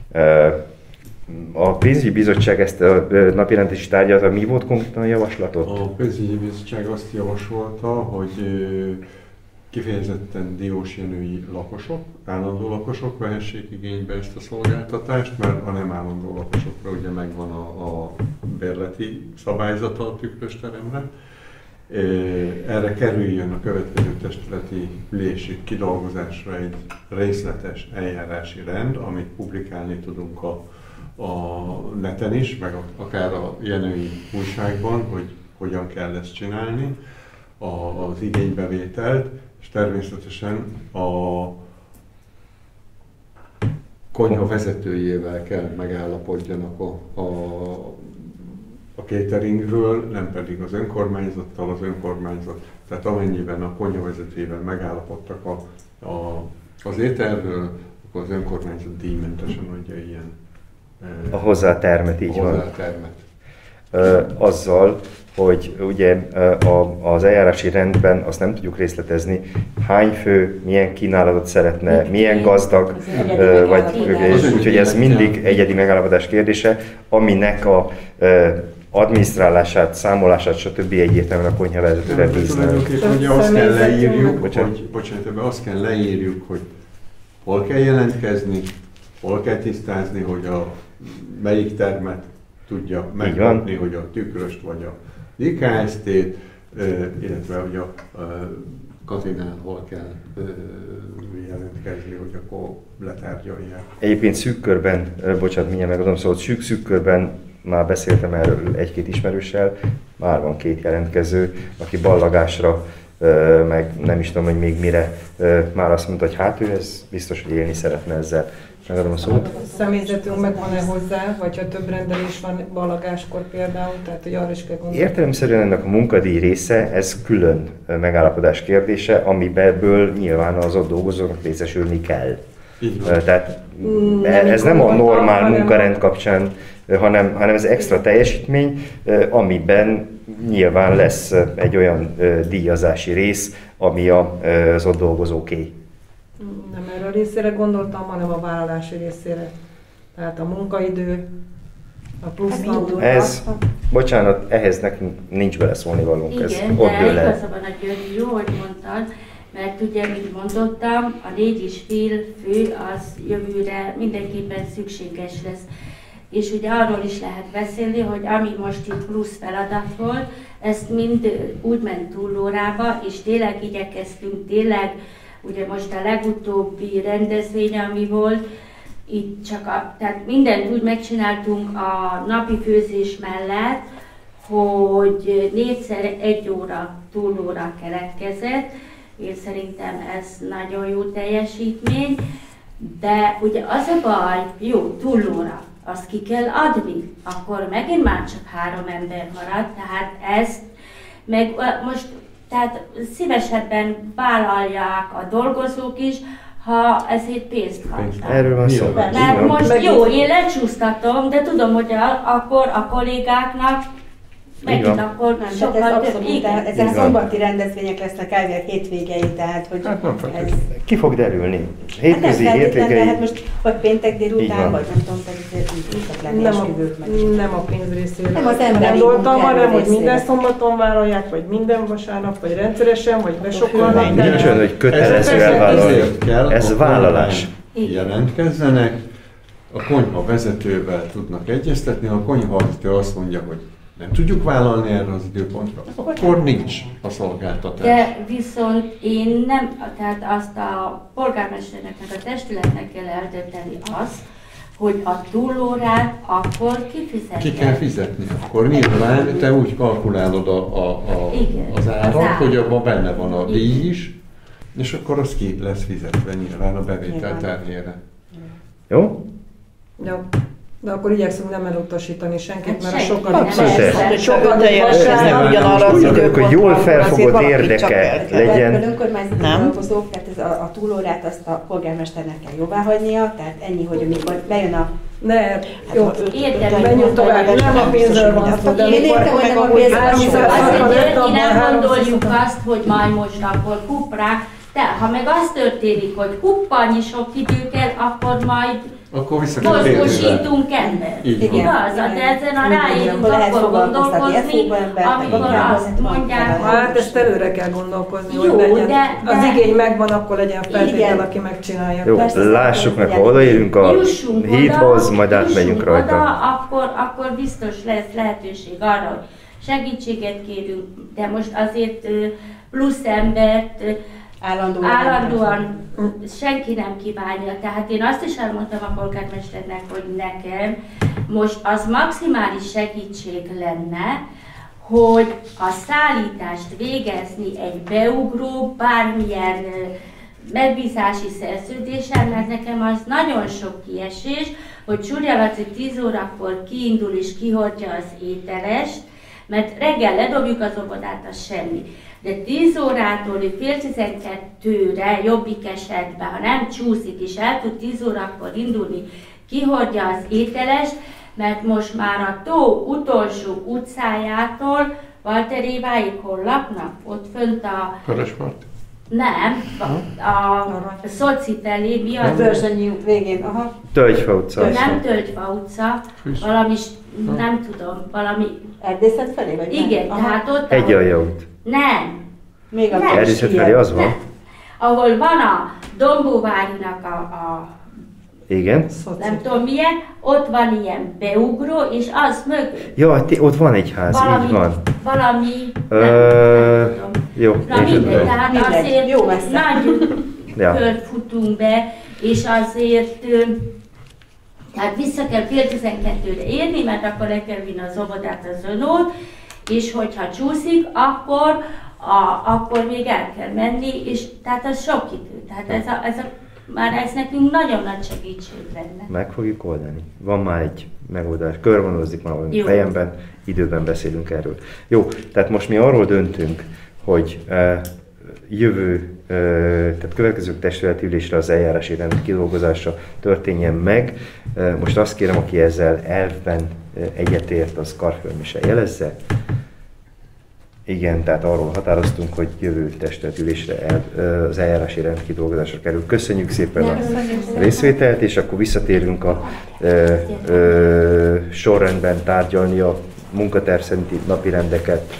A pénzügyi bizottság ezt a napirendet is tárgyalta. Mi volt konkrétan a javaslatot? A pénzügyi bizottság azt javasolta, hogy kifejezetten diósjenői lakosok, állandó lakosok vehessék igénybe ezt a szolgáltatást, mert a nem állandó lakosokra ugye megvan a, a bérleti szabályzata a tükrös teremre. Erre kerüljön a következő testületi ülésig kidolgozásra egy részletes eljárási rend, amit publikálni tudunk a, a neten is, meg akár a jenői újságban, hogy hogyan kell ezt csinálni, a, az igénybevételt, és természetesen a konyha vezetőjével kell megállapodjanak a, a a cateringről, nem pedig az önkormányzattal, az önkormányzat. Tehát amennyiben a konyhavezetőjével megállapodtak a, a, az ételről, akkor az önkormányzat díjmentesen adja ilyen... A hozzátermet, így a van. Hozzátermet. Azzal, hogy ugye az eljárási rendben azt nem tudjuk részletezni, hány fő, milyen kínálatot szeretne, milyen gazdag, vagy úgyhogy ez mindig egyedi megállapodás kérdése, aminek a adminisztrálását, számolását, stb. Egyértelműen a konyhavezetőre bíznak. Tulajdonképpen ugye azt kell leírjuk, hogy, bocsánat, azt kell leírjuk, hogy hol kell jelentkezni, hol kell tisztázni, hogy a melyik termet tudja megkapni, hogy a tükröst vagy a i ká es té-t, illetve hogy a Katinál hol kell jelentkezni, hogy akkor letárgyalják. Egyébként szűk körben, bocsánat, mindjárt megadom szót, szűk, szűk körben már beszéltem erről egy-két ismerőssel, már van két jelentkező, aki ballagásra meg nem is tudom, hogy még mire már azt mondta, hogy hát ő ez biztos, hogy élni szeretne ezzel. Megadom a szót. A személyzetünk megvan-e hozzá, vagy ha több rendelés van ballagáskor például, tehát hogy arra is kell gondolni. Értelemszerűen ennek a munkadíj része, ez külön megállapodás kérdése, amiből nyilván az ott dolgozóknak részesülni kell. Tehát nem ez nem a normál hanem munkarend kapcsán, hanem, hanem ez extra teljesítmény, amiben nyilván lesz egy olyan díjazási rész, ami az ott dolgozóké. Nem erről a részére gondoltam, hanem a vállalási részére. Tehát a munkaidő, a plusz nap. Ez, bocsánat, ehhez nekünk nincs beleszólni valónk. Ez igen, ott de dől el. igazabban a György, jó, hogy mondtad, mert ugye, mint mondottam, a négy és fél fő az jövőre mindenképpen szükséges lesz. És ugye arról is lehet beszélni, hogy ami most itt plusz feladat volt, ezt mind úgy ment túlórába, és tényleg igyekeztünk, tényleg, ugye most a legutóbbi rendezvény, ami volt, itt csak a, tehát mindent úgy megcsináltunk a napi főzés mellett, hogy négyszer egy óra túlóra keletkezett. Én szerintem ez nagyon jó teljesítmény, de ugye az a baj, jó, túlóra, azt ki kell adni, akkor megint már csak három ember marad, tehát ezt, meg most, tehát szívesebben vállalják a dolgozók is, ha ezért pénzt kapnak. Erről van szó. Mert most jó, én lecsúsztatom, de tudom, hogy a, akkor a kollégáknak megint akkor nem, sokkal ez több. abszolút, Igen. ezek szombati rendezvények lesznek elvileg hétvégei, tehát hogy Hát nem ez... Ki fog derülni? Hát Hétközi, nem hétvégei? feltétlenül, hát most vagy péntek délután, van. vagy nem tudom, tehát tudtak lenni Nem a, esküvők meg. nem a pénz részéről. Nem az emberi gondoltam, munka hanem hogy részére. minden szombaton vállalják, vagy minden vasárnap, vagy rendszeresen, vagy besokkolnak. Nincs olyan, hogy kötelező elvállalni. Ez vállalás. Jelentkezzenek, a konyha vezetővel tudnak egyeztetni, ha a konyha vezető azt mondja, hogy nem tudjuk vállalni erre az időpontra, akkor nincs a szolgáltatás. De viszont én nem, tehát azt a polgármesternek, a testületnek kell eldönteni azt, hogy a túlórát akkor kifizetni. Ki kell fizetni. Akkor nyilván te úgy kalkulálod a, a, a, Igen, az árat, az árat. hogy abban benne van a díj is, és akkor az ki lesz fizetve nyilván a bevétel terhére. Jó? Ja. De akkor igyekszünk nem elutasítani senkit, mert a Hát sokat senki nem Abszolút. lesz. sokat Nem ugyanarra az Úgy akarok, időpontra, hogy jól akkor azért felfogott valakit érdeke csak el- legyen. A önkormányzati Nem? dolgozók, tehát ez a, a túlórát azt a polgármesternek kell jóváhagynia, tehát ennyi, hogy amikor bejön a... Ne, jó, Értem, menjünk tovább, nem a pénzről van szó, de Én értem, hogy nem a pénzről van szó. Azért mi nem gondoljuk azt, hogy majd most akkor kuprák, de ha meg az történik, hogy huppanyi sok idő kell, akkor majd Akkor vissza kell térni. mozgósítunk embert. Így van. Igaz? De ezen a ráérünk Akkor lehet akkor foglalkoztatni gondolkozni, eszóba embert, meg amikor akár azt hozzá mondják, tudnak. Hát ezt előre kell gondolkozni, Jó, hogy legyen. de- Az de- igény megvan, akkor legyen feltétel, Igen. aki megcsinálja. Jó, Persze, lássuk meg, ha szerintem odaérünk a jussunk hídhoz, oda, majd átmegyünk jussunk rajta. Oda, akkor, akkor biztos lesz lehetőség arra, hogy segítséget kérünk, de most azért ö, plusz embert ö, Állandóan. állandóan senki nem kívánja. Tehát én azt is elmondtam a polgármesternek, hogy nekem most az maximális segítség lenne, hogy a szállítást végezni egy beugró, bármilyen ö, megbízási szerződéssel, mert nekem az nagyon sok kiesés, hogy Csurja Laci tíz órakor kiindul és kihordja az ételest, mert reggel ledobjuk az óvodát, az semmi. De tíz órától fél tizenkettőre jobbik esetben, ha nem csúszik és el tud tíz órakor indulni, kihordja az ételest, mert most már a tó utolsó utcájától Walteréváig hol laknak? Ott fönt a... Körösmart. Nem, a, a Szoci felé, mi az? Az Börzsönyi út végén, aha. Tölgyfa utca. Nem Tölgyfa utca, valami, nem tudom, valami... Erdészet felé, vagy nem? Igen, Aha. tehát ott... Egyalja út. Nem, Még a Nem. Erdészet felé az van? nem. Ahol van a Dombóvárinak a, a Igen. nem tudom milyen, ott van ilyen beugró, és az mögött Ja, ti- ott van egy ház, valami, így van. valami, nem, Ö, nem tudom. Jó, Na én mindegy, tudom. tehát Mindegy, azért jó messze. nagy Ja. kört futunk be, és azért ö, tehát vissza kell fél tizenkettőre érni, mert akkor le kell vinni az óvodát, az önót, és hogyha csúszik, akkor a, akkor még el kell menni, és tehát az sok idő. Tehát ez a, ez a, már ez nekünk nagyon nagy segítség lenne. Meg fogjuk oldani. Van már egy megoldás, körvonalazik már valami fejemben, időben beszélünk erről. Jó, tehát most mi arról döntünk, hogy uh, jövő, uh, tehát következő testületi ülésre az eljárási rend kidolgozása történjen meg. Uh, most azt kérem, aki ezzel elvben uh, egyetért, az karfölmesen jelezze. Igen, tehát arról határoztunk, hogy jövő testületülésre el, az eljárási rend kidolgozásra kerül. Köszönjük szépen a részvételt, és akkor visszatérünk a ö, ö, sorrendben tárgyalni a munkaterv szerinti napirendeket.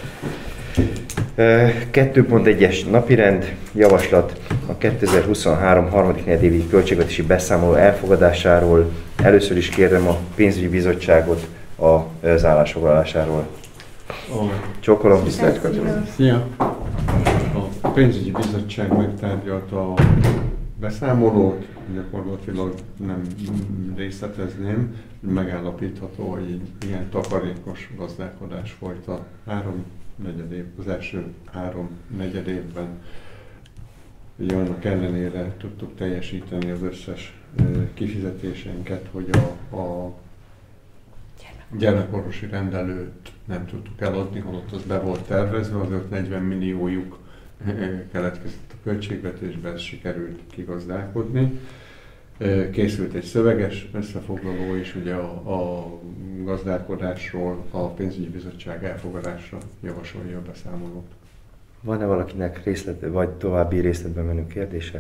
kettő pont egyes napirend javaslat a kétezer-huszonhárom harmadik negyedévi költségvetési beszámoló elfogadásáról. Először is kérem a pénzügyi bizottságot az állásfoglalásáról. Csókolom, viszlát Katalin. Szia! A pénzügyi bizottság megtárgyalta a beszámolót, gyakorlatilag nem részletezném, megállapítható, hogy egy ilyen takarékos gazdálkodás folyt a három negyed év, az első három negyed évben. Ugye annak ellenére tudtuk teljesíteni az összes kifizetéseinket, hogy a, a gyermekorvosi rendelőt nem tudtuk eladni, holott az be volt tervezve, az ötszáznegyven milliójuk keletkezett a költségvetésbe, ezt sikerült kigazdálkodni. Készült egy szöveges összefoglaló is, ugye a, a gazdálkodásról a pénzügyi bizottság elfogadásra javasolja a beszámolót. Van-e valakinek részlet, vagy további részletben menő kérdése?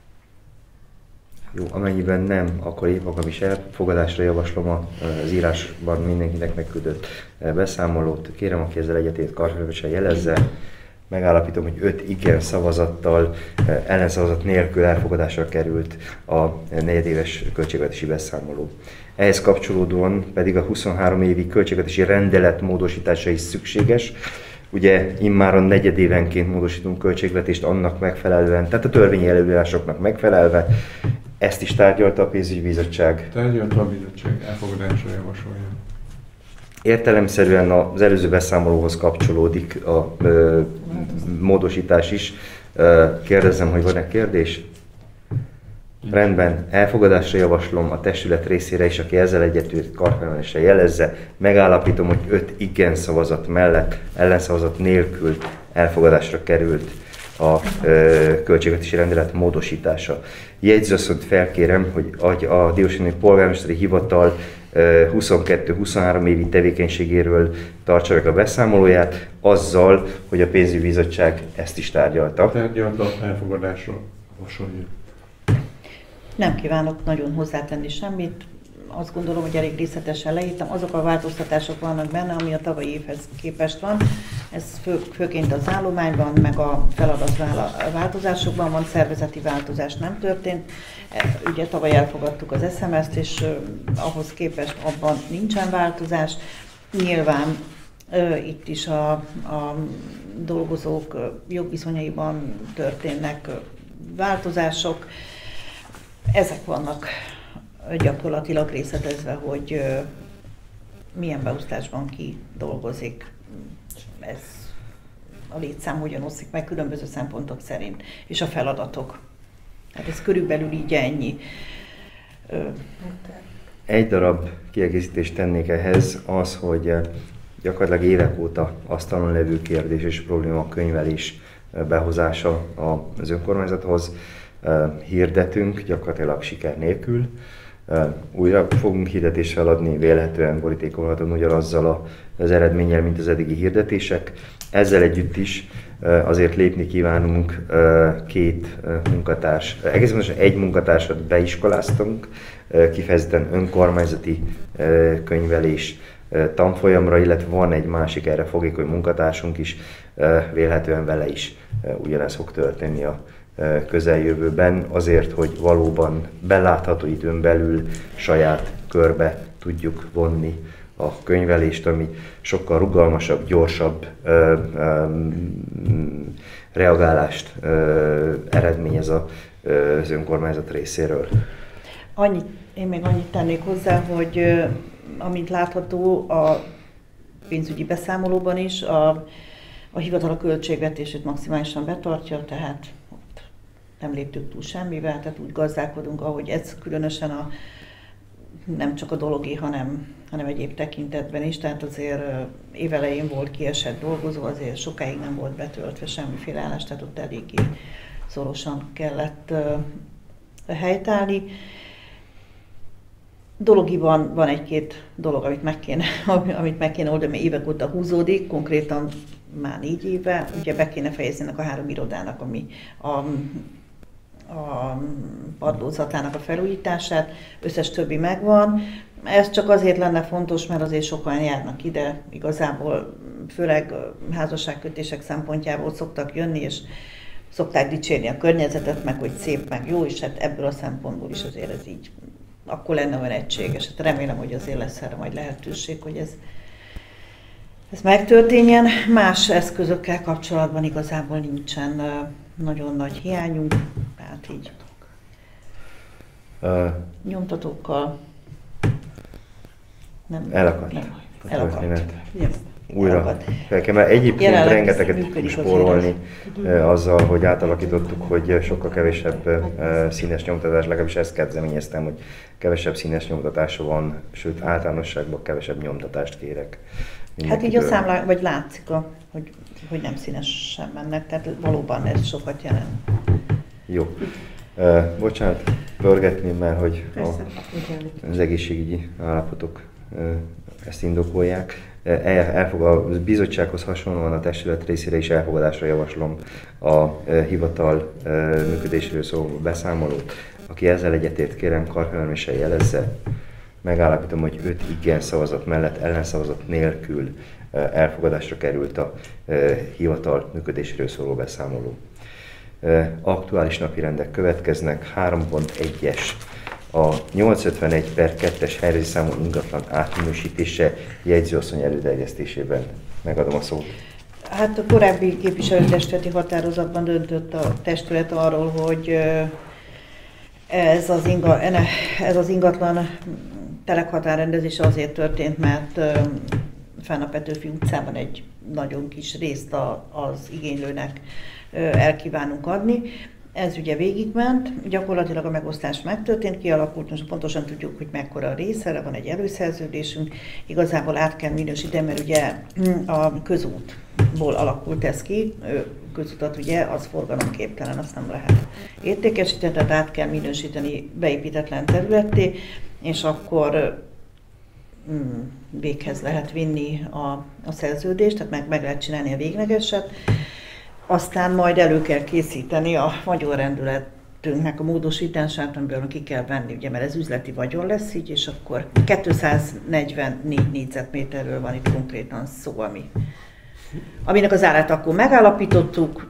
Jó, amennyiben nem, akkor én magam is elfogadásra javaslom az írásban mindenkinek megküldött beszámolót. Kérem, aki ezzel egyetért karfölmesen jelezze. Megállapítom, hogy öt igen szavazattal, ellenszavazat nélkül elfogadásra került a negyedéves költségvetési beszámoló. Ehhez kapcsolódóan pedig a huszonhárom évi költségvetési rendelet módosítása is szükséges. Ugye immáron negyedévenként módosítunk költségvetést annak megfelelően, tehát a törvényi előírásoknak megfelelve. Ezt is tárgyalta a pénzügyi bizottság. Tárgyalta a bizottság, elfogadásra javasolja. Értelemszerűen az előző beszámolóhoz kapcsolódik a ö, módosítás is. Ö, kérdezem, hogy van-e kérdés? Rendben, elfogadásra javaslom a testület részére is, aki ezzel egyetért karfölmesen jelezze. Megállapítom, hogy öt igen szavazat mellett, ellenszavazat nélkül elfogadásra került a ö, költségvetési rendelet módosítása. Jegyzőasszonyt felkérem, hogy a Diósgyőri Polgármesteri Hivatal huszonkettő-huszonhárom évi tevékenységéről tartsa meg a beszámolóját, azzal, hogy a pénzügyi bizottság ezt is tárgyalta. Tárgyalta, elfogadásra javasolja. Nem kívánok nagyon hozzátenni semmit. Azt gondolom, hogy elég részletesen leírtam. Azok a változtatások vannak benne, ami a tavalyi évhez képest van. Ez fő, főként az állományban, meg a feladatváltozásokban van, szervezeti változás nem történt. Ugye tavaly elfogadtuk az es em es-t, és uh, ahhoz képest abban nincsen változás. Nyilván uh, itt is a, a dolgozók uh, jogviszonyaiban történnek uh, változások. Ezek vannak gyakorlatilag részletezve, hogy uh, milyen beosztásban ki dolgozik. Ez a létszám hogyan oszlik meg különböző szempontok szerint, és a feladatok. Hát ez körülbelül így ennyi. Ö, Egy darab kiegészítést tennék ehhez, az, hogy gyakorlatilag évek óta asztalon levő kérdés és probléma a könyvelés behozása az önkormányzathoz. Hirdetünk, gyakorlatilag siker nélkül. Újra fogunk hirdetést feladni, vélhetően borítékolhatóan ugyanazzal az eredménnyel, mint az eddigi hirdetések. Ezzel együtt is azért lépni kívánunk két munkatárs, egész pontosan egy munkatársat beiskoláztunk, kifejezetten önkormányzati könyvelés tanfolyamra, illetve van egy másik erre fogékony munkatársunk is, vélhetően vele is ugyanez fog történni a közeljövőben, azért, hogy valóban belátható időn belül saját körbe tudjuk vonni a könyvelést, ami sokkal rugalmasabb, gyorsabb ö, ö, reagálást ö, eredményez a, ö, az önkormányzat részéről. Annyit, én még annyit tennék hozzá, hogy ö, amint látható a pénzügyi beszámolóban is, a A hivatal a költségvetését maximálisan betartja, tehát ott nem léptük túl semmivel, tehát úgy gazdálkodunk, ahogy ez különösen a, nem csak a dologi, hanem, hanem egyéb tekintetben is, tehát azért évelején volt kiesett dolgozó, azért sokáig nem volt betöltve semmiféle állás, tehát ott eléggé szorosan kellett helytállni. Dologiban van egy-két dolog, amit meg kéne, amit meg kéne oldani, mert évek óta húzódik, konkrétan már négy éve, ugye be kéne fejezni a három irodának, ami a, a padlózatának a felújítását, összes többi megvan. Ez csak azért lenne fontos, mert azért sokan járnak ide, igazából főleg házasságkötések szempontjából szoktak jönni, és szokták dicsérni a környezetet, meg hogy szép, meg jó, és hát ebből a szempontból is azért ez így akkor lenne olyan egységes. Hát remélem, hogy azért lesz erre majd lehetőség, hogy ez, ez megtörténjen. Más eszközökkel kapcsolatban igazából nincsen nagyon nagy hiányunk, tehát így uh, nyomtatókkal nem. Elakadt. Nem. Elakadt. Újra fel kell, mert egyébként jelenleg rengeteget tudunk spórolni eh, azzal, hogy átalakítottuk, hogy sokkal kevesebb eh, színes nyomtatás, legalábbis ezt kezdeményeztem, hogy kevesebb színes nyomtatása van, sőt általánosságban kevesebb nyomtatást kérek. Hát így a számlá, vagy látszik, a, hogy, hogy nem színesen mennek, tehát valóban ez sokat jelent. Jó. Uh, bocsánat, pörgetni, mert hogy a, az egészségügyi állapotok uh, ezt indokolják. Elfog, a bizottsághoz hasonlóan a testület részére is elfogadásra javaslom a hivatal működéséről szóló beszámolót. Aki ezzel egyetért, kérem karkönyvelméssel jelezze. Megállapítom, hogy öt igen szavazat mellett, ellenszavazat nélkül elfogadásra került a hivatal működéséről szóló beszámoló. Aktuális napirendek következnek. három pont egyes. A nyolcszázötvenegy per kettes helyrezi számú ingatlan átminősítése jegyzőasszony előterjesztésében. Megadom a szót. Hát a korábbi képviselőtestületi határozatban döntött a testület arról, hogy ez az, inga, ez az ingatlan telekhatárrendezése azért történt, mert fenn a Petőfi utcában egy nagyon kis részt az igénylőnek el kívánunk adni. Ez ugye végigment, gyakorlatilag a megosztás megtörtént, kialakult, most pontosan tudjuk, hogy mekkora a része, erre van egy előszerződésünk, igazából át kell minősíteni, mert ugye a közútból alakult ez ki, közutat ugye, az forgalomképtelen, azt nem lehet értékesíteni, tehát át kell minősíteni beépítetlen területté, és akkor mm, véghez lehet vinni a, a szerződést, tehát meg, meg lehet csinálni a véglegeset. Aztán majd elő kell készíteni a vagyonrendületünknek a módosítását, amiből ki kell venni, ugye, mert ez üzleti vagyon lesz így, és akkor kétszáznegyvennégy négyzetméterről van itt konkrétan szó, ami, aminek az árát akkor megállapítottuk.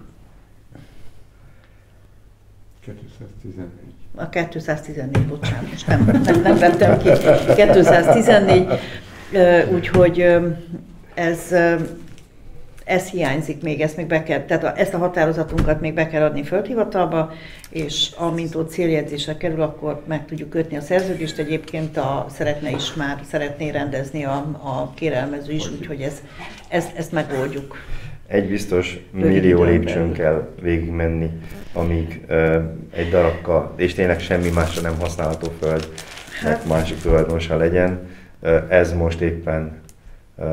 kétszáztizennégy. A kétszáztizennégy, bocsánat, most nem, nem, nem vettem ki. kétszáztizennégy, úgyhogy ez... Ez hiányzik még, ezt még be kell, tehát a, ezt a határozatunkat még be kell adni földhivatalba, és amint ott céljegyzésre kerül, akkor meg tudjuk kötni a szerződést. Egyébként a, szeretne is már, szeretné rendezni a, a kérelmező is, úgyhogy ez, ez, ezt megoldjuk. Egy biztos, millió lépcsőn kell végigmenni, amíg uh, egy darabka, és tényleg semmi másra nem használható földnek hát, másik tulajdonosa legyen. Uh, ez most éppen uh,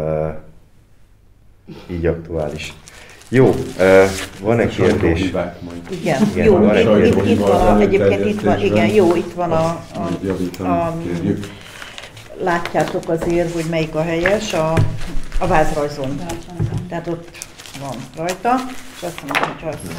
így aktuális. Jó, uh, van egy kérdés. Igen, igen, jó, van egy itt, itt van, egyébként itt van, igen, jó, itt van a, a, a látjátok azért, hogy melyik a helyes, a, a vázrajzon. Tehát ott van rajta, és azt mondom, hogy az...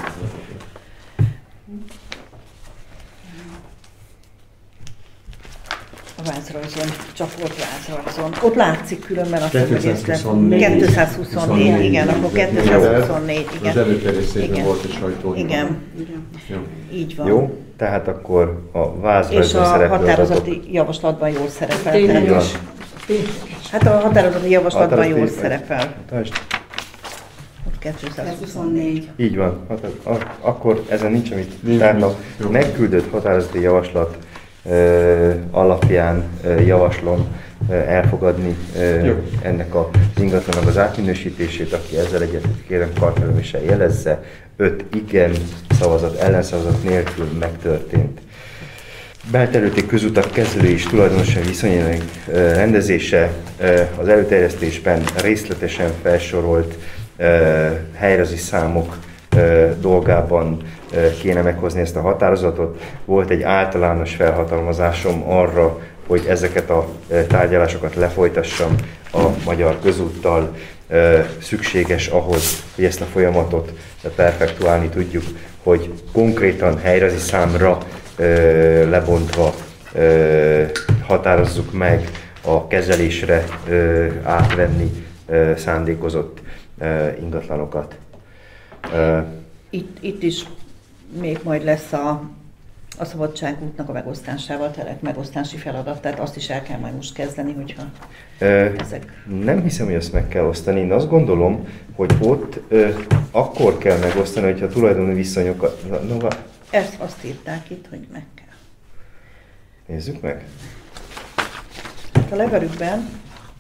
A vázrajzon, csapott vázrajzon. Ott látszik különben a kétszázhuszonnégy. kétszázhuszonnégy, igen, akkor kétszázhuszonnégy, igen. Az előterjesztésben volt egy sajtóban. Igen. Igen, így van. Jó, tehát akkor a vázrajzon és a szereplő határozati adatok. javaslatban jól szerepel. Hát a határozati javaslatban Határozati- jól szerepel. Mutasd. Ott kétszázhuszonnégy. Így van, hát, a- akkor ezen nincs, amit. Nincs Tehát mit. a Jó. megküldött határozati javaslat alapján javaslom elfogadni ennek az ingatlanak az átminősítését, aki ezzel egyetért kérem karfelelősen jelezze. öt igen szavazat, ellenszavazat nélkül megtörtént. Belterületi közutak kezelő és tulajdonosi viszonyának rendezése az előterjesztésben részletesen felsorolt helyrajzi számok dolgában kéne meghozni ezt a határozatot. Volt egy általános felhatalmazásom arra, hogy ezeket a tárgyalásokat lefolytassam a Magyar Közúttal, szükséges ahhoz, hogy ezt a folyamatot perfektuálni tudjuk, hogy konkrétan helyrajzi számra lebontva határozzuk meg a kezelésre átvenni szándékozott ingatlanokat. Itt, itt is még majd lesz a, a Szabadságútnak a megosztásával, telek megosztási feladat, tehát azt is el kell majd most kezdeni, hogyha Ö, ezek... Nem hiszem, hogy azt meg kell osztani. Én azt gondolom, hogy ott ö, akkor kell megosztani, hogyha a tulajdoni viszonyokat... No, no, Ezt azt írták itt, hogy meg kell. nézzük meg. Hát a levelükben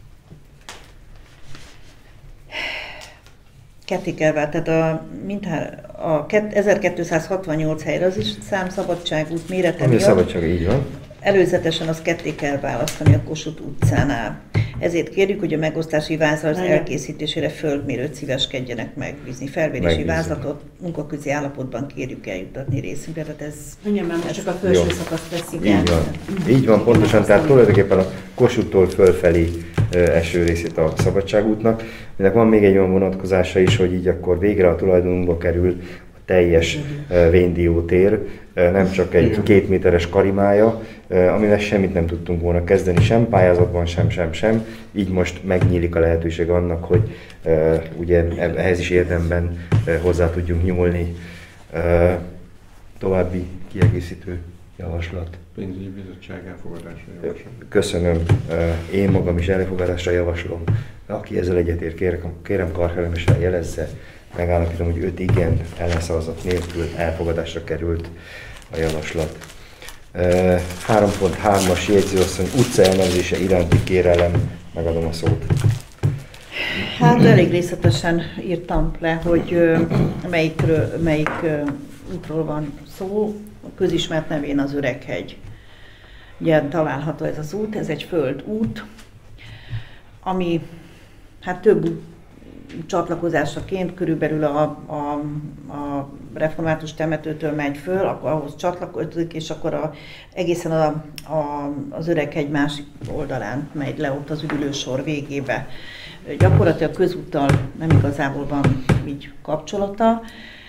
ketté kell vált, tehát a, mindhár, a ezerkétszázhatvannyolc helyrajzi szám Szabadságút mérete Ami a miatt szabadság, így van. előzetesen azt ketté kell választani a Kossuth utcánál. Ezért kérjük, hogy a megosztási vázlat elkészítésére földmérőt szíveskedjenek megbízni. Felvérési Megbízni. vázlatot munkaközi állapotban kérjük eljutatni részünkre. Tehát ez, Mondjam már, most csak a felső Jó. szakaszt veszik Így van. Így van, pontosan. Tehát tulajdonképpen a Kossuth-tól fölfelé eső részét a Szabadságútnak. Ennek van még egy olyan vonatkozása is, hogy így akkor végre a tulajdonunkba kerül a teljes Véndió tér, nem csak egy két méteres karimája, amivel semmit nem tudtunk volna kezdeni, sem pályázatban, sem, sem, sem. Így most megnyílik a lehetőség annak, hogy ugye ehhez is érdemben hozzá tudjunk nyúlni. További kiegészítő javaslat. Pénzügyi bizottság elfogadásra javaslom. Köszönöm. Én magam is elfogadásra javaslom. Aki ezzel egyetért, kérem, kérem karfelelősen jelezze. Megállapítom, hogy öt igen ellenszavazat nélkül elfogadásra került a javaslat. három pont hármas jegyzőasszony utca elnevezése iránti kérelem. Megadom a szót. hát elég részletesen írtam le, hogy ö, melyikről, melyik ö, útról van szó. A közismert nevén az Öreghegy. Ugye található ez az út, ez egy földút, ami hát több út csatlakozásaként körülbelül a, a, a református temetőtől megy föl, akkor ahhoz csatlakozik, és akkor a, egészen a, a, az Öreghegy másik oldalán megy le ott az üdülősor végébe. Gyakorlatilag közúttal nem igazából van így kapcsolata.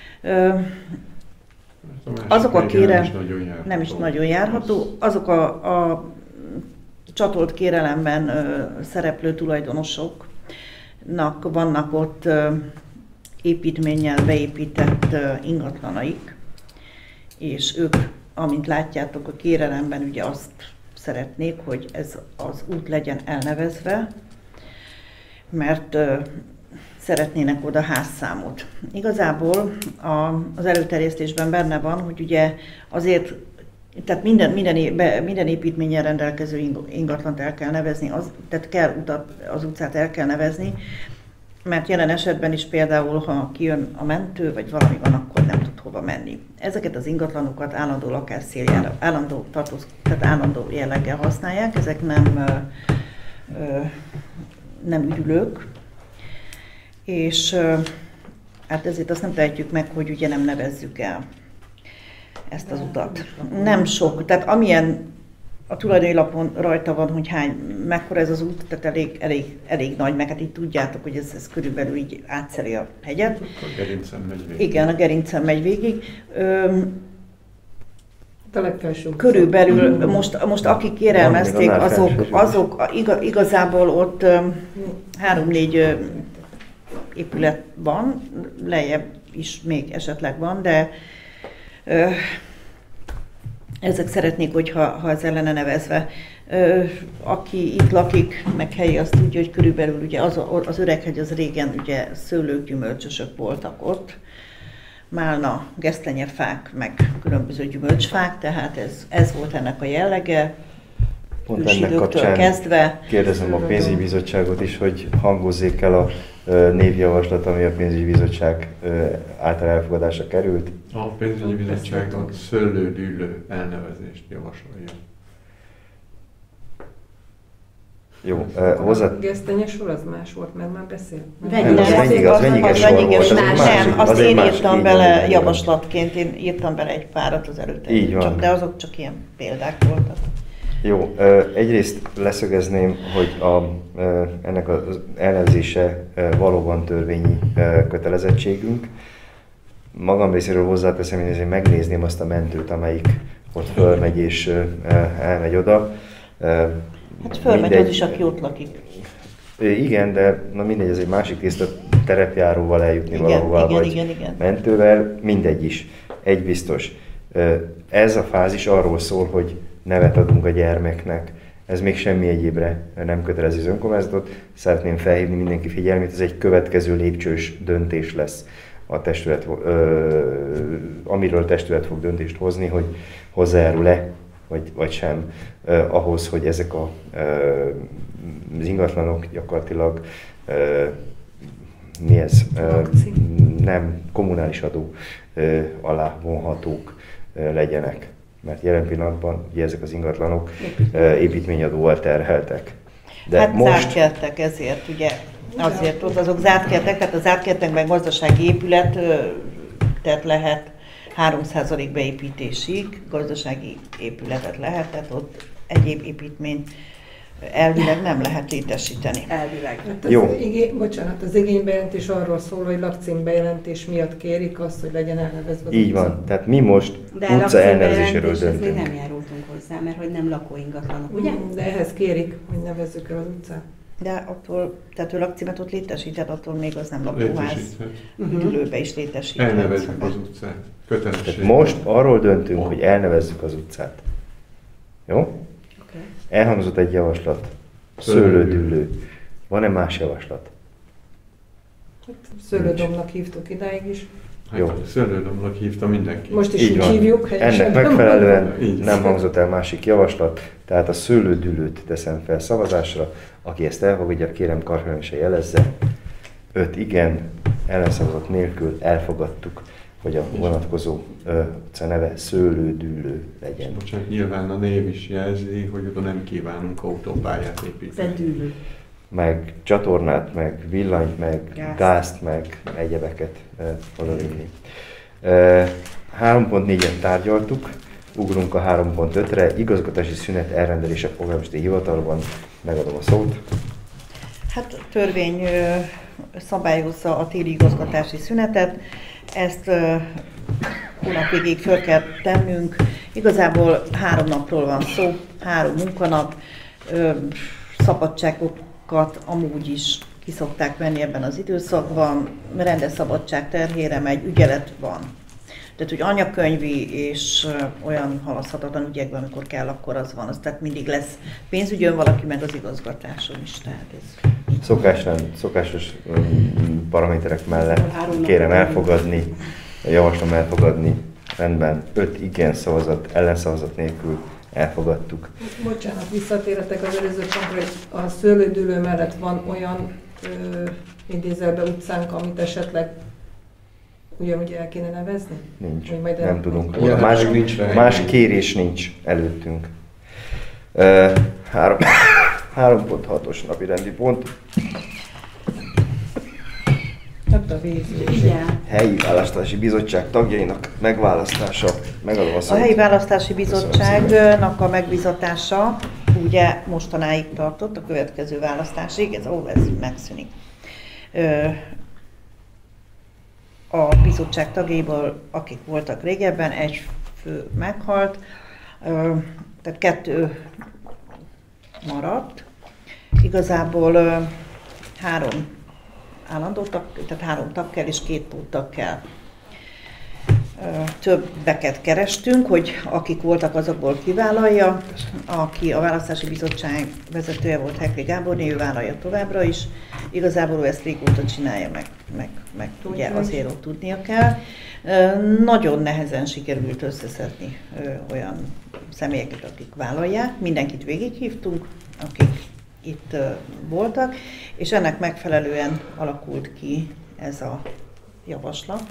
Azok a kérem, nem, nem is nagyon járható, azok a, a csatolt kérelemben ö, szereplő tulajdonosoknak vannak ott ö, építménnyel beépített ö, ingatlanaik, és ők, amint látjátok a kérelemben, ugye azt szeretnék, hogy ez az út legyen elnevezve, mert ö, szeretnének oda házszámot. Igazából a, az előterjesztésben benne van, hogy ugye azért, tehát minden, minden, be, minden építménnyel rendelkező ingatlant el kell nevezni, az, tehát kell utat, az utcát el kell nevezni, mert jelen esetben is például, ha kijön a mentő, vagy valami van, akkor nem tud hova menni. Ezeket az ingatlanokat állandó lakásszéljára, állandó tartoz, tehát állandó jelleggel használják, ezek nem, ö, ö, nem üdülők, és hát ezért azt nem tehetjük meg, hogy ugye nem nevezzük el ezt az utat. Nem sok, tehát amilyen a tulajdoni lapon rajta van, hogy hány, mekkora ez az út, tehát elég, elég, elég nagy, meg hát így tudjátok, hogy ez, ez körülbelül így átszeli a hegyet. A gerincen megy végig. Igen, a gerincen megy végig. Öm, A legfelső körülbelül most, most akik kérelmezték, azok, azok igazából ott három-négy épület van, lejjebb is még esetleg van, de ö, ezek szeretnék, hogyha ha ez ellene nevezve. Ö, aki itt lakik, meg helyi, azt tudja, hogy körülbelül ugye az, az Öreghegy az régen ugye szőlők, gyümölcsösök voltak ott. málna, gesztenyefák, meg különböző gyümölcsfák, tehát ez, ez volt ennek a jellege. Pont ennek kapcsán kezdve. Kérdezem a pénzügyi bizottságot is, hogy hangozzék el a névjavaslat, ami a pénzügyi bizottság által elfogadásra került. A pénzügyi bizottság a szőlődűlő elnevezést javasolja. Jó, uh, hozzá... A gesztenyesor az más volt, mert már beszélt. Nem, az vegyig, az vegyig sor volt, az nem, másik, azt az én másik, írtam igen, bele igen, javaslatként, én írtam bele egy párat az előtte. Így van. Csak, de azok csak ilyen példák voltak. Jó, egyrészt leszögezném, hogy a, ennek az elnevezése valóban törvényi kötelezettségünk. Magam részéről hozzáteszem, hogy én megnézném azt a mentőt, amelyik ott fölmegy és elmegy oda. Hát fölmegy mindegy, az is, aki ott lakik. Igen, de na mindegy, ez egy másik tészta, terepjáróval eljutni igen, valahova, igen, vagy igen, igen. mentővel, mindegy is. Egy biztos. Ez a fázis arról szól, hogy nevet adunk a gyermeknek. Ez még semmi egyébre nem kötelezi az önkormányzatot. Szeretném felhívni mindenki figyelmét, ez egy következő lépcsős döntés lesz, a testület, ö, amiről a testület fog döntést hozni, hogy hozzájárul-e, vagy, vagy sem eh, ahhoz, hogy ezek a, eh, az ingatlanok gyakorlatilag eh, mi ez? Eh, nem kommunális adó eh, alá vonhatók eh, legyenek. Mert jelen pillanatban ugye ezek az ingatlanok eh, építményadóval terheltek. De hát most... zárt kertek ezért, ugye azért ott azok zárt kertek, tehát a zárt kertekben gazdasági épület tehát lehet három százalék beépítésig, gazdasági épületet lehet, tehát ott egyéb építményt elvileg nem lehet létesíteni. Elvileg. Hát az Jó. Igény, bocsánat, az igénybejelentés arról szól, hogy lakcímbejelentés miatt kérik azt, hogy legyen elnevezve az Így utca. van, tehát mi most de utca elnevezéséről döntünk. döntünk. Még nem járultunk hozzá, mert hogy nem lakóingatlanok, ugye? De ehhez kérik, hogy nevezzük el az utcát. De attól, tehát ő lakcímet ott létesített, attól még az nem lakóház. Létesíthet. Üdülőbe is létesíthet. Elnevezzük az utcát. Kötelesség. Tehát most arról döntünk, hogy elnevezzük az utcát. Jó? Okay. Elhangzott egy javaslat. Szőlődüllő. Van-e más javaslat? Hát Szőlődomnak hívtuk idáig is. Hát, Jó. Szőlődomnak hívta mindenki. Most is Így így van. hívjuk. Ennek helyesen. megfelelően Így. nem hangzott el másik javaslat, tehát a szőlődülőt teszem fel szavazásra. Aki ezt elfogadja, kérem karfelemesen jelezze. Öt igen, ellenszavazat nélkül elfogadtuk, hogy a vonatkozó utca neve Szőlődülő legyen. Bocsánat, nyilván a név is jelzi, hogy oda nem kívánunk autópályát építeni. Bedülő. Meg csatornát, meg villanyt, meg Gázt. gázt, meg egyebeket e, odavinni. E, három pont négyet tárgyaltuk, ugrunk a három pont ötre, igazgatási szünet elrendelése polgármesteri hivatalban, megadom a szót. Hát a törvény ö, szabályozza a téli igazgatási szünetet, ezt ö, hónap végéig föl kell tennünk. Igazából három napról van szó, három munkanap, ö, szabadságokat amúgy is ki szokták venni ebben az időszakban, rendes szabadság terhére megy, ügyelet van. Tehát, hogy anyakönyvi és olyan halaszthatatlan ügyekben, amikor kell, akkor az van. Az tehát mindig lesz pénzügyön valaki, meg az igazgatáson is. Tehát ez Szokásrend, szokásos um, paraméterek mellett kérem elfogadni, javaslom elfogadni, rendben, öt igen szavazat, ellenszavazat nélkül elfogadtuk. Bocsánat, visszatérhetek az előző pontra, hogy a Szőlődülő mellett van olyan ö, idézelbe utcánk, amit esetleg ugyanúgy el kéne nevezni? Nincs, Hogy majd nem el- tudunk. Ja, Más, meg nincs rá más engedély. kérés nincs előttünk. Uh, három, három pont hatos napi rendi pont. Hát a víz. Igen. Helyi Választási Bizottság tagjainak megválasztása. Megadom a A szót. helyi választási Köszönöm bizottságnak a megbizatása ugye mostanáig tartott, a következő választásig, ez ó, ez megszűnik. Ö, A bizottság tagjaiból, akik voltak régebben, egy fő meghalt, ö, tehát kettő maradt. Igazából ö, három állandó tag, tehát három tag kell és két póttag kell. Többeket kerestünk, hogy akik voltak, azokból kivállalja. Aki a választási bizottság vezetője volt, Hekli Gáborné, ő vállalja továbbra is. Igazából ő ezt régóta csinálja, meg, meg, meg ugye azért ott tudnia kell. Nagyon nehezen sikerült összeszedni olyan személyeket, akik vállalják. Mindenkit végighívtunk, akik itt voltak, és ennek megfelelően alakult ki ez a javaslat.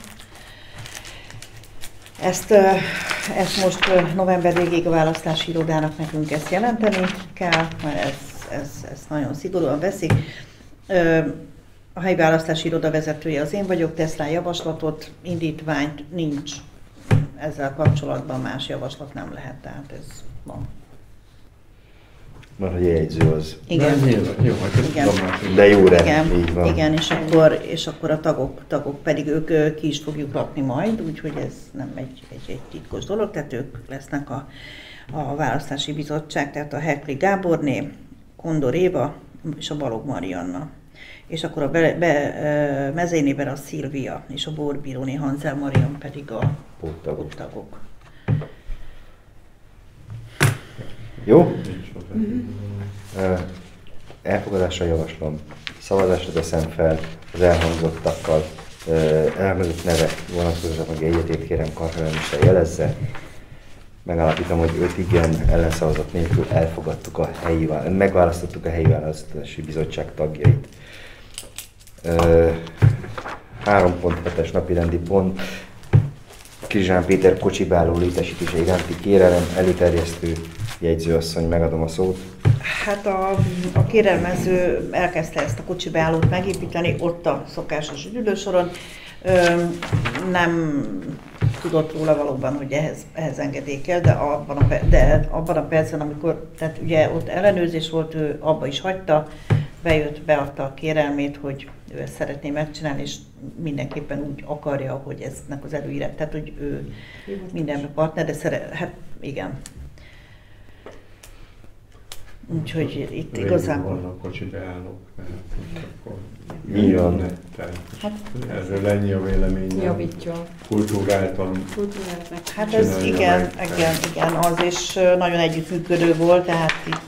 Ezt, ezt most november végéig a választási irodának nekünk ezt jelenteni kell, mert ez, ez, ez nagyon szigorúan veszik. A helyi választási iroda vezetője az én vagyok, tesz rá javaslatot, indítványt nincs, ezzel kapcsolatban más javaslat nem lehet, tehát ez van. Mert a jegyző az. Igen. Jó, hát Igen. De jó rend, Igen, így van. igen, és akkor, és akkor a tagok, tagok pedig ők ö, ki is fogjuk rakni majd, úgyhogy ez nem egy, egy, egy titkos dolog, tehát ők lesznek a, a választási bizottság, tehát a Hekli Gáborné, Kondor Éva és a Balog Marianna. És akkor a be, be, mezénében a Szilvia és a Borbíróné Hanzel Marian pedig a Póttagok. póttagok. Jó? Uh, elfogadásra javaslom. Szavazásra teszem fel az elhangzottakkal, uh, elhangzott nevek vonatkozóan, hogy egyetét kérem karhelyemisre jelezze. Megállapítom, hogy öt igen ellenszavazat nélkül elfogadtuk a helyi, megválasztottuk a helyi választási bizottság tagjait. Uh, három pont hetes napi rendi pont. Krizsán Péter kocsibáló létesítése iránti kérelem, előterjesztő jegyzőasszony, megadom a szót. Hát a, a kérelmező elkezdte ezt a kocsibálót megépíteni, ott a szokásos üdülősoron. Ö, nem tudott róla valóban, hogy ehhez, ehhez engedély kell, de abban, a, de abban a percben, amikor, tehát ugye ott ellenőrzés volt, ő abba is hagyta, bejött, beadta a kérelmét, hogy ő ezt szeretné megcsinálni, és mindenképpen úgy akarja, hogy eznek az előírás, tehát hogy ő mindenben partner, de szeret, hát igen. Úgyhogy itt igazából... Vannak kocsibeállók, tehát akkor Mi van? Hát, erről ennyi a véleményem. Javítja. Kultúráltan. Kultúrát meg. Hát ez Csinálja igen, meg. igen, igen, az, és nagyon együttműködő volt, tehát itt...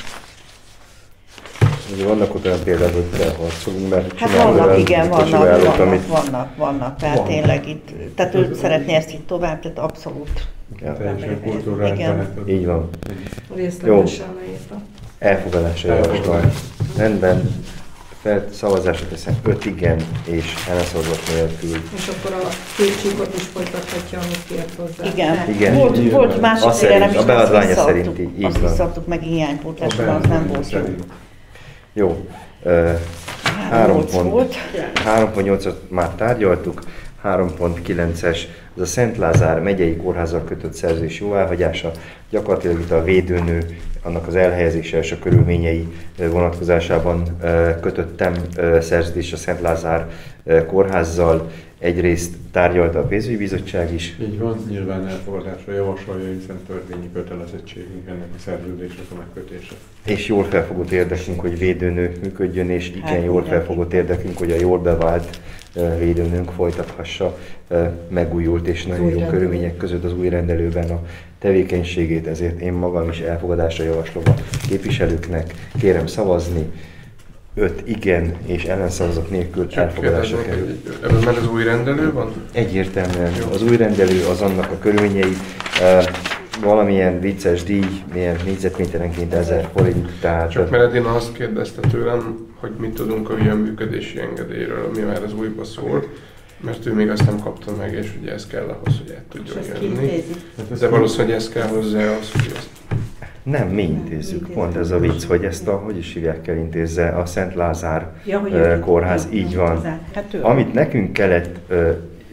Ugye vannak ott olyan példák, hogy felharcolunk, mert Hát csinálunk vannak, olyan igen, vannak, kocsibálót, vannak, amit... vannak, vannak, tehát Van. tényleg itt, tehát ő szeretné ezt itt tovább, tehát abszolút. Ja, Teljesen kultúráltan. Igen. hát az- így van. Részletesen leírta. Elfogadásra javaslom. Rendben. Fel szavazásra teszem öt igen és ellenszavazat nélkül. És akkor a két csíkot is folytathatja, amit kért hozzá. Igen, Igen. volt, Igen. volt másik Azt kérelem szerint, is, a azt beadványa visszaadtuk, szerinti, így azt van. visszaadtuk meg hiánypótlásra, az nem beadvány volt jó. szerint. Jó. Uh, három nyolc pont, volt. három pont nyolcat már tárgyaltuk, három pont kilences, ez a Szent Lázár megyei kórházzal kötött szerződés jóváhagyása, gyakorlatilag itt a védőnő, annak az elhelyezése és a körülményei vonatkozásában kötöttem szerződést a Szent Lázár kórházzal. Egyrészt tárgyalta a pénzügyi bizottság is. Így van, nyilván elfogadásra javasolja, hiszen törvényi kötelezettségünk ennek a szerződésnek a megkötése. És jól felfogott érdekünk, hogy védőnő működjön, és igen, Hát jól mindenki. felfogott érdekünk, hogy a jól bevált eh, védőnőnk folytathassa eh, megújult és nagyon új jó rendelő. körülmények között az új rendelőben a tevékenységét, ezért én magam is elfogadásra javaslom a képviselőknek. Kérem szavazni, öt igen és ellenszavazat nélkül Csak elfogadásra kérdeznék, kerül. hogy ebben már az új rendelő van? Egyértelműen Jó. az új rendelő, az annak a körülményei, eh, valamilyen vicces díj, milyen négyzetméterenként ezer forint, tehát Csak mert Edina azt kérdezte tőlem, hogy mit tudunk a ilyen működési engedélyről, ami már az újba szól, mert ő még azt nem kapta meg, és ugye ez kell ahhoz, hogy el És tudjon ezt jönni. kiintézi. De valószínűleg ez kell hozzá az, hogy ezt... nem, mi intézzük. Pont ez a vicc, hogy ezt a, hogy is hívják el, intézze a Szent Lázár Ja, hogy eh, ő- kórház, ő- így ő- van. hozzá. Hát ő, Amit nekünk kellett ö,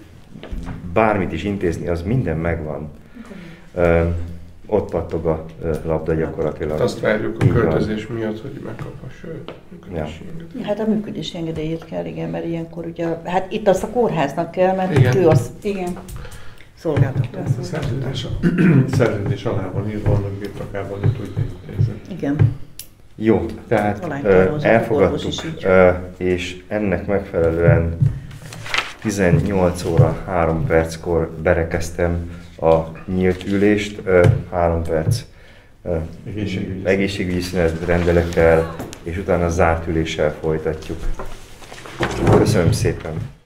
bármit is intézni, az minden megvan. Ö, ott pattog a ö, labda gyakorlatilag. Azt várjuk a Így van. költözés miatt, hogy megkaphassa a működési engedélyt. hát a működési engedélyét kell, igen, mert ilyenkor ugye, hát itt azt a kórháznak kell, mert Igen. ő az Igen. szolgáltató. A szerződés, szerződés alá van írva, annak birtokában, hogy tudja intézni. Igen. Jó, tehát Alány ö, Károly, az orvos elfogadtuk, is így. ö, és ennek megfelelően tizennyolc óra három perckor berekeztem a nyílt ülést, ö, három perc ö, Egészségügyi. egészségügyi szünet rendelek el, és utána zárt üléssel folytatjuk. Köszönöm szépen!